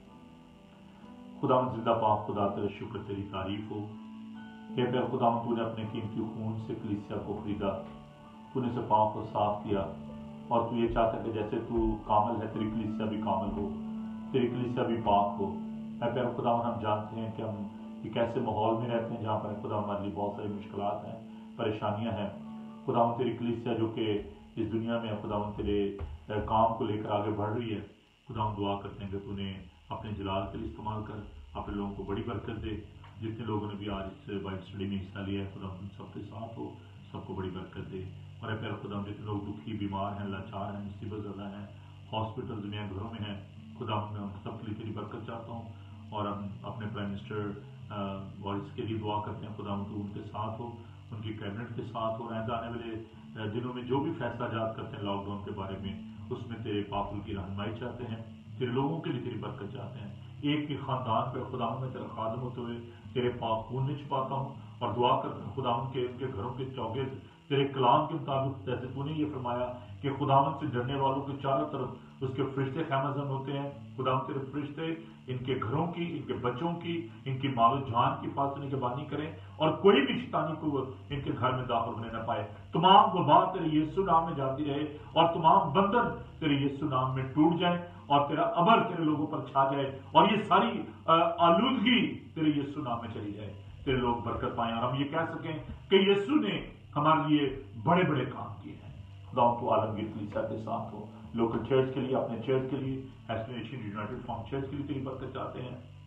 खुदा जिंदा पाक खुदा तेरा शुक्र, तेरी तारीफ हो. हे प्यार खुदा, तूने अपने कीमती खून से कलीसिया को खरीदा, तूने से पाक को साफ किया और तू ये चाहता है कि जैसे तू कामल है तेरी कलीसिया भी कामल हो, तेरी कलीसिया भी पाक हो. मैं प्यार खुदा हम जानते हैं कि हम एक ऐसे माहौल में रहते हैं जहाँ पर खुदा हमारे लिए बहुत सारी मुश्किलात हैं, परेशानियाँ हैं. खुदा तेरी कलीसिया जो कि इस दुनिया में खुदा तेरे काम को लेकर आगे बढ़ रही है, खुदा हम दुआ करते हैं कि तूने अपने जलाल के लिए इस्तेमाल कर, अपने लोगों को बड़ी बरकत दे. जितने लोगों ने भी आज इस बाइबल स्टडी में हिस्सा लिया है खुदा तुम सबके साथ हो, सबको बड़ी बरकत दे. और प्यार खुदा जितने लोग दुखी, बीमार हैं, लाचार हैं, मुसीबत ज़्यादा हैं, हॉस्पिटल में, घरों में हैं, खुदा मैं उन सबके लिए तेरी बरकत चाहता हूँ. और हम अपने प्राइम मिनिस्टर वॉइस के लिए दुआ करते हैं, खुदा तू उनके साथ हो, उनकी कैबिनेट के साथ हो. रहता आने वाले दिनों में जो भी फैसला जात करते हैं लॉकडाउन के बारे में, उसमें तेरे पापुल की रहनुमाई चाहते हैं, तेरे लोगों के लिए तेरी बरकत चाहते हैं. एक ही खानदान पर खुदा में तेरा खादम होते हुए तेरे पाक खून में छुपाता हूँ और दुआ करता हूँ खुदा के उनके घरों के चौके तेरे कलाम के मुताबिक, जैसे तूने ये फरमाया कि खुदावन से डरने वालों के चारों तरफ उसके फरिश्ते खैमजन होते हैं. खुदा तेरे फरिश्ते इनके घरों की, इनके बच्चों की, इनकी मालो जान की हिफाजत निगरानी करें और कोई भी शैतानी को इनके घर में दाखिल होने न पाए. तमाम वबा तेरे यीशु नाम में जाती रहे और तमाम बंधन तेरे यीशु नाम में टूट जाए और तेरा अबर तेरे लोगों पर छा जाए और ये सारी आलूदगी तेरे यीशु नाम में चली जाए. तेरे लोग बरकत पाए और हम ये कह सकें कि यीशु ने हमारे लिए बड़े बड़े काम किए हैं. खुदा तो आलमगीर कलीसिया के साथ हो, लोकल चर्च के लिए, अपने चर्च के लिए, एस्पिरेशन यूनाइटेड फॉर्म चर्च के लिए तेरी बरकत चाहते हैं.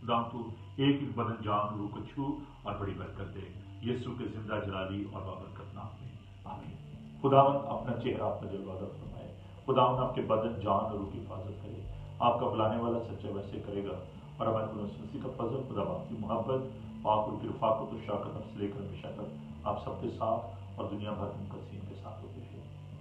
खुदा तू एक एक बदन जान रूह को छू और बड़ी बरकत दे, यीशु के जिंदा जलाली और बाबरकत नाम में, आमीन। खुदावन अपना चेहरा अपना जलवादा फरमाए, खुदावन आपके बदन जान और रूह की हिफाजत करे, आपका बुलाने वाला सच्चे वैसे करेगा, और हमारे खुदा मसीह का फजल, खुदा बाप की मोहब्बत, पाक रूह की रफ़ाक़त और शफ़क़त से लेकर हमेशा तक आप सबके साथ और दुनिया भर में कसीम के साथ होते हैं,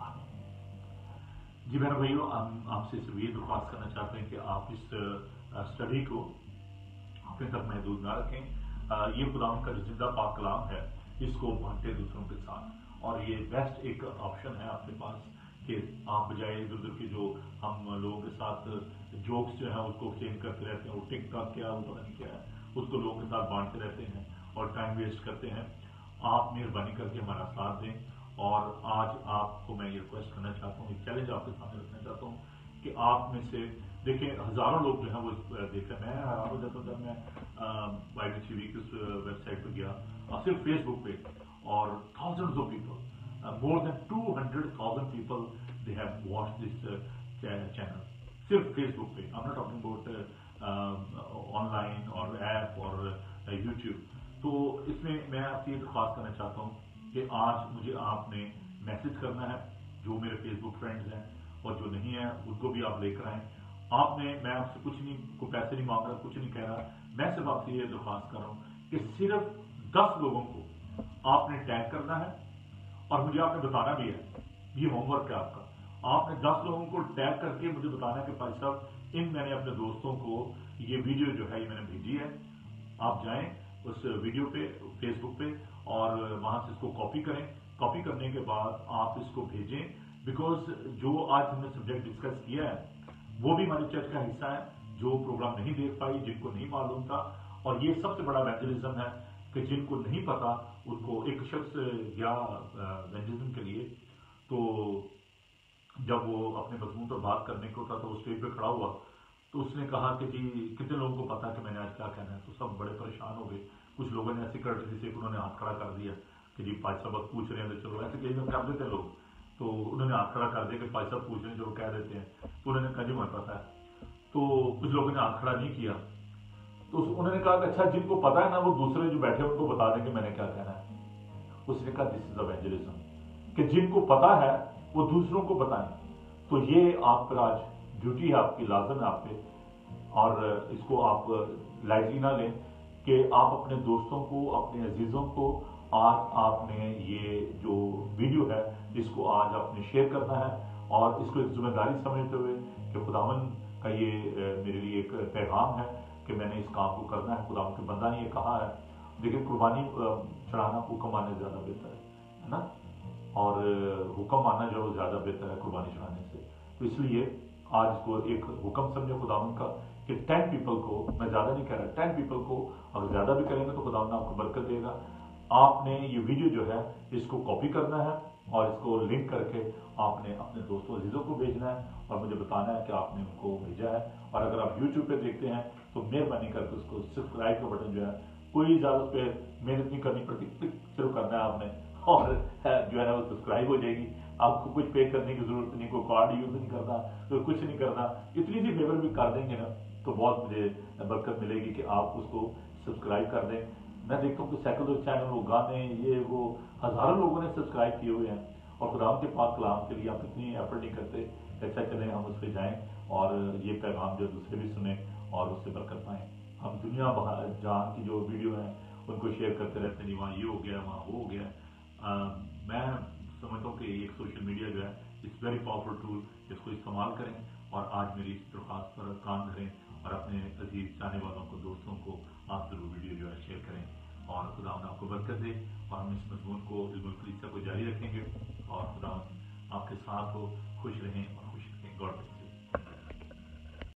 आमीन। जी बहन भाइयों, हम आपसे सिर्फ ये दरख्वास्त करना चाहते हैं कि आप इस स्टडी को अपने तक महदूद ना रखें। ये खुदा का जो जिंदा पाक कलाम है इसको बांटे दूसरों के साथ, और ये बेस्ट एक ऑप्शन है आपके पास कि आप बजाय इधर उधर की जो हम लोगों के साथ जोक्स जो है उसको चेंज करते रहते हैं, वो टिक टॉक क्या वो पता नहीं क्या है, उसको लोगों के साथ बांटते रहते हैं और टाइम वेस्ट करते हैं। आप मेहरबानी करके हमारा साथ दें, और आज आपको मैं ये रिक्वेस्ट करना चाहता हूँ, एक चैलेंज आपके सामने रखना चाहता हूँ कि आप में से देखिए हजारों लोग जो है वो देख रहे हैं। मैं हैरान हो जाता हूँ जब मैं वाइड टीवी की उस वेबसाइट पर गया, और सिर्फ फेसबुक पे, और thousands of people, more than two hundred thousand people they have watched this channel, सिर्फ फेसबुक पे। I am not talking about online और ऐप और यूट्यूब। तो इसमें मैं आपसे ये दरख्वास्त करना चाहता हूँ कि आज मुझे आपने मैसेज करना है, जो मेरे फेसबुक फ्रेंड्स हैं और जो नहीं है उनको भी आप लेकर आए। आपने, मैं आपसे कुछ नहीं, कोई पैसे नहीं मांग रहा, कुछ नहीं कह रहा, मैं सिर्फ आपसे ये दरख्वास्त कर रहा हूँ कि सिर्फ दस लोगों को आपने टैग करना है, और मुझे आपने बताना भी है, ये होमवर्क है आपका। आपने दस लोगों को टैग करके मुझे बताना है कि भाई साहब इन मैंने अपने दोस्तों को ये वीडियो जो है ये मैंने भेजी है। आप जाएं उस वीडियो पे फेसबुक पे और वहां से इसको कॉपी करें। कॉपी करने के बाद आप इसको भेजें, बिकॉज जो आज हमने सब्जेक्ट डिस्कस किया है वो भी हमारे चर्च का हिस्सा है, जो प्रोग्राम नहीं देख पाई, जिनको नहीं मालूम था। और ये सबसे बड़ा एवेंजलिज्म है कि जिनको नहीं पता उनको, एक शख्स गया एवेंजलिज्म के लिए, तो जब वो अपने मजमून पर बात करने को था तो वो स्टेज पे खड़ा हुआ, तो उसने कहा कि जी कितने लोगों को पता कि मैंने आज क्या कहना है। तो सब बड़े परेशान हो गए। कुछ लोगों ने ऐसी कर्टसी से उन्होंने हाथ खड़ा कर दिया कि जी भाई साहब पूछ रहे हैं तो चलो, ऐसे कई बार कर देते लोग, तो उन्होंने हाथ खड़ा कर दिया कि भाई साहब पूछ रहे हैं, जो कह देते हैं। तो उन्होंने कहा जी मुझे पता है। तो कुछ लोगों ने हाथ खड़ा नहीं किया, तो उन्होंने कहा कि अच्छा जिनको पता है ना वो दूसरे जो बैठे उनको बता दें कि मैंने क्या कहना है। उसने कहा दिस इज एवेंजलिज्म, कि जिनको पता है वो दूसरों को बताएं। तो ये आप पर आज ड्यूटी है आपकी, लाजम है आप पे, और इसको आप लाइटली ना लें कि आप अपने दोस्तों को, अपने अजीजों को आज आपने ये जो वीडियो है इसको आज आपने शेयर करना है, और इसको एक जिम्मेदारी समझते हुए कि खुदावन का ये मेरे लिए एक पैगाम है कि मैंने इस काम को करना है। खुदावन के बंदा ने ये कहा है, देखिए कुर्बानी चढ़ाना हुक्म मानने ज्यादा बेहतर है, है ना, और हुक्म मानना जो ज्यादा बेहतर है कुर्बानी चढ़ाने से। तो इसलिए आज इसको एक हुक्म समझे खुदावन का कि टेन पीपल को, मैं ज्यादा नहीं कह रहा, टेन पीपल को अगर ज्यादा भी करेंगे तो खुदावन आपको बरकत देगा। आपने ये वीडियो जो है इसको कॉपी करना है और इसको लिंक करके आपने अपने दोस्तों अजीजों को भेजना है और मुझे बताना है कि आपने उनको भेजा है। और अगर आप यूट्यूब पे देखते हैं तो मेहरबानी करके उसको सब्सक्राइब का बटन जो है, कोई ज्यादा उस पर मेहनत नहीं करनी पड़ती, क्लिक सिर्फ करना है आपने, और जो है ना वो सब्सक्राइब हो जाएगी। आपको कुछ पे करने की जरूरत नहीं, कोई कार्ड यूज नहीं करना, तो कुछ नहीं करना। इतनी सी फेवर भी कर देंगे ना तो बहुत मुझे बरकत मिलेगी कि आप उसको सब्सक्राइब कर दें। मैं देखता हूँ कि सेकुलर चैनल, वो गाने, ये वो हजारों लोगों ने सब्सक्राइब किए हुए हैं, और खुदावंद के पाक कलाम के लिए आप इतनी एफर्ट नहीं करते। अच्छा चलें हम उस पर जाएं और ये पैगाम जो दूसरे भी सुने और उससे बरकत पाएं। हम दुनिया जहान की जो वीडियो हैं उनको शेयर करते रहते हैं, वहाँ ये हो गया, वहाँ वो हो गया। आ, मैं समझता हूँ कि एक सोशल मीडिया जो है इट्स वेरी पावरफुल टूल, इसको इस्तेमाल करें। और आज मेरी इस दरख्वास्त पर कान धरें और अपने अजीज चाहने वालों को, दोस्तों को आप जरूर वीडियो जो है शेयर करें, और खुदा आपको बरकत दे। और हम इस मजमून को, इल्मुल कलीसिया को जारी रखेंगे, और खुदा आपके साथ हो। खुश रहें और खुश रहें। God bless.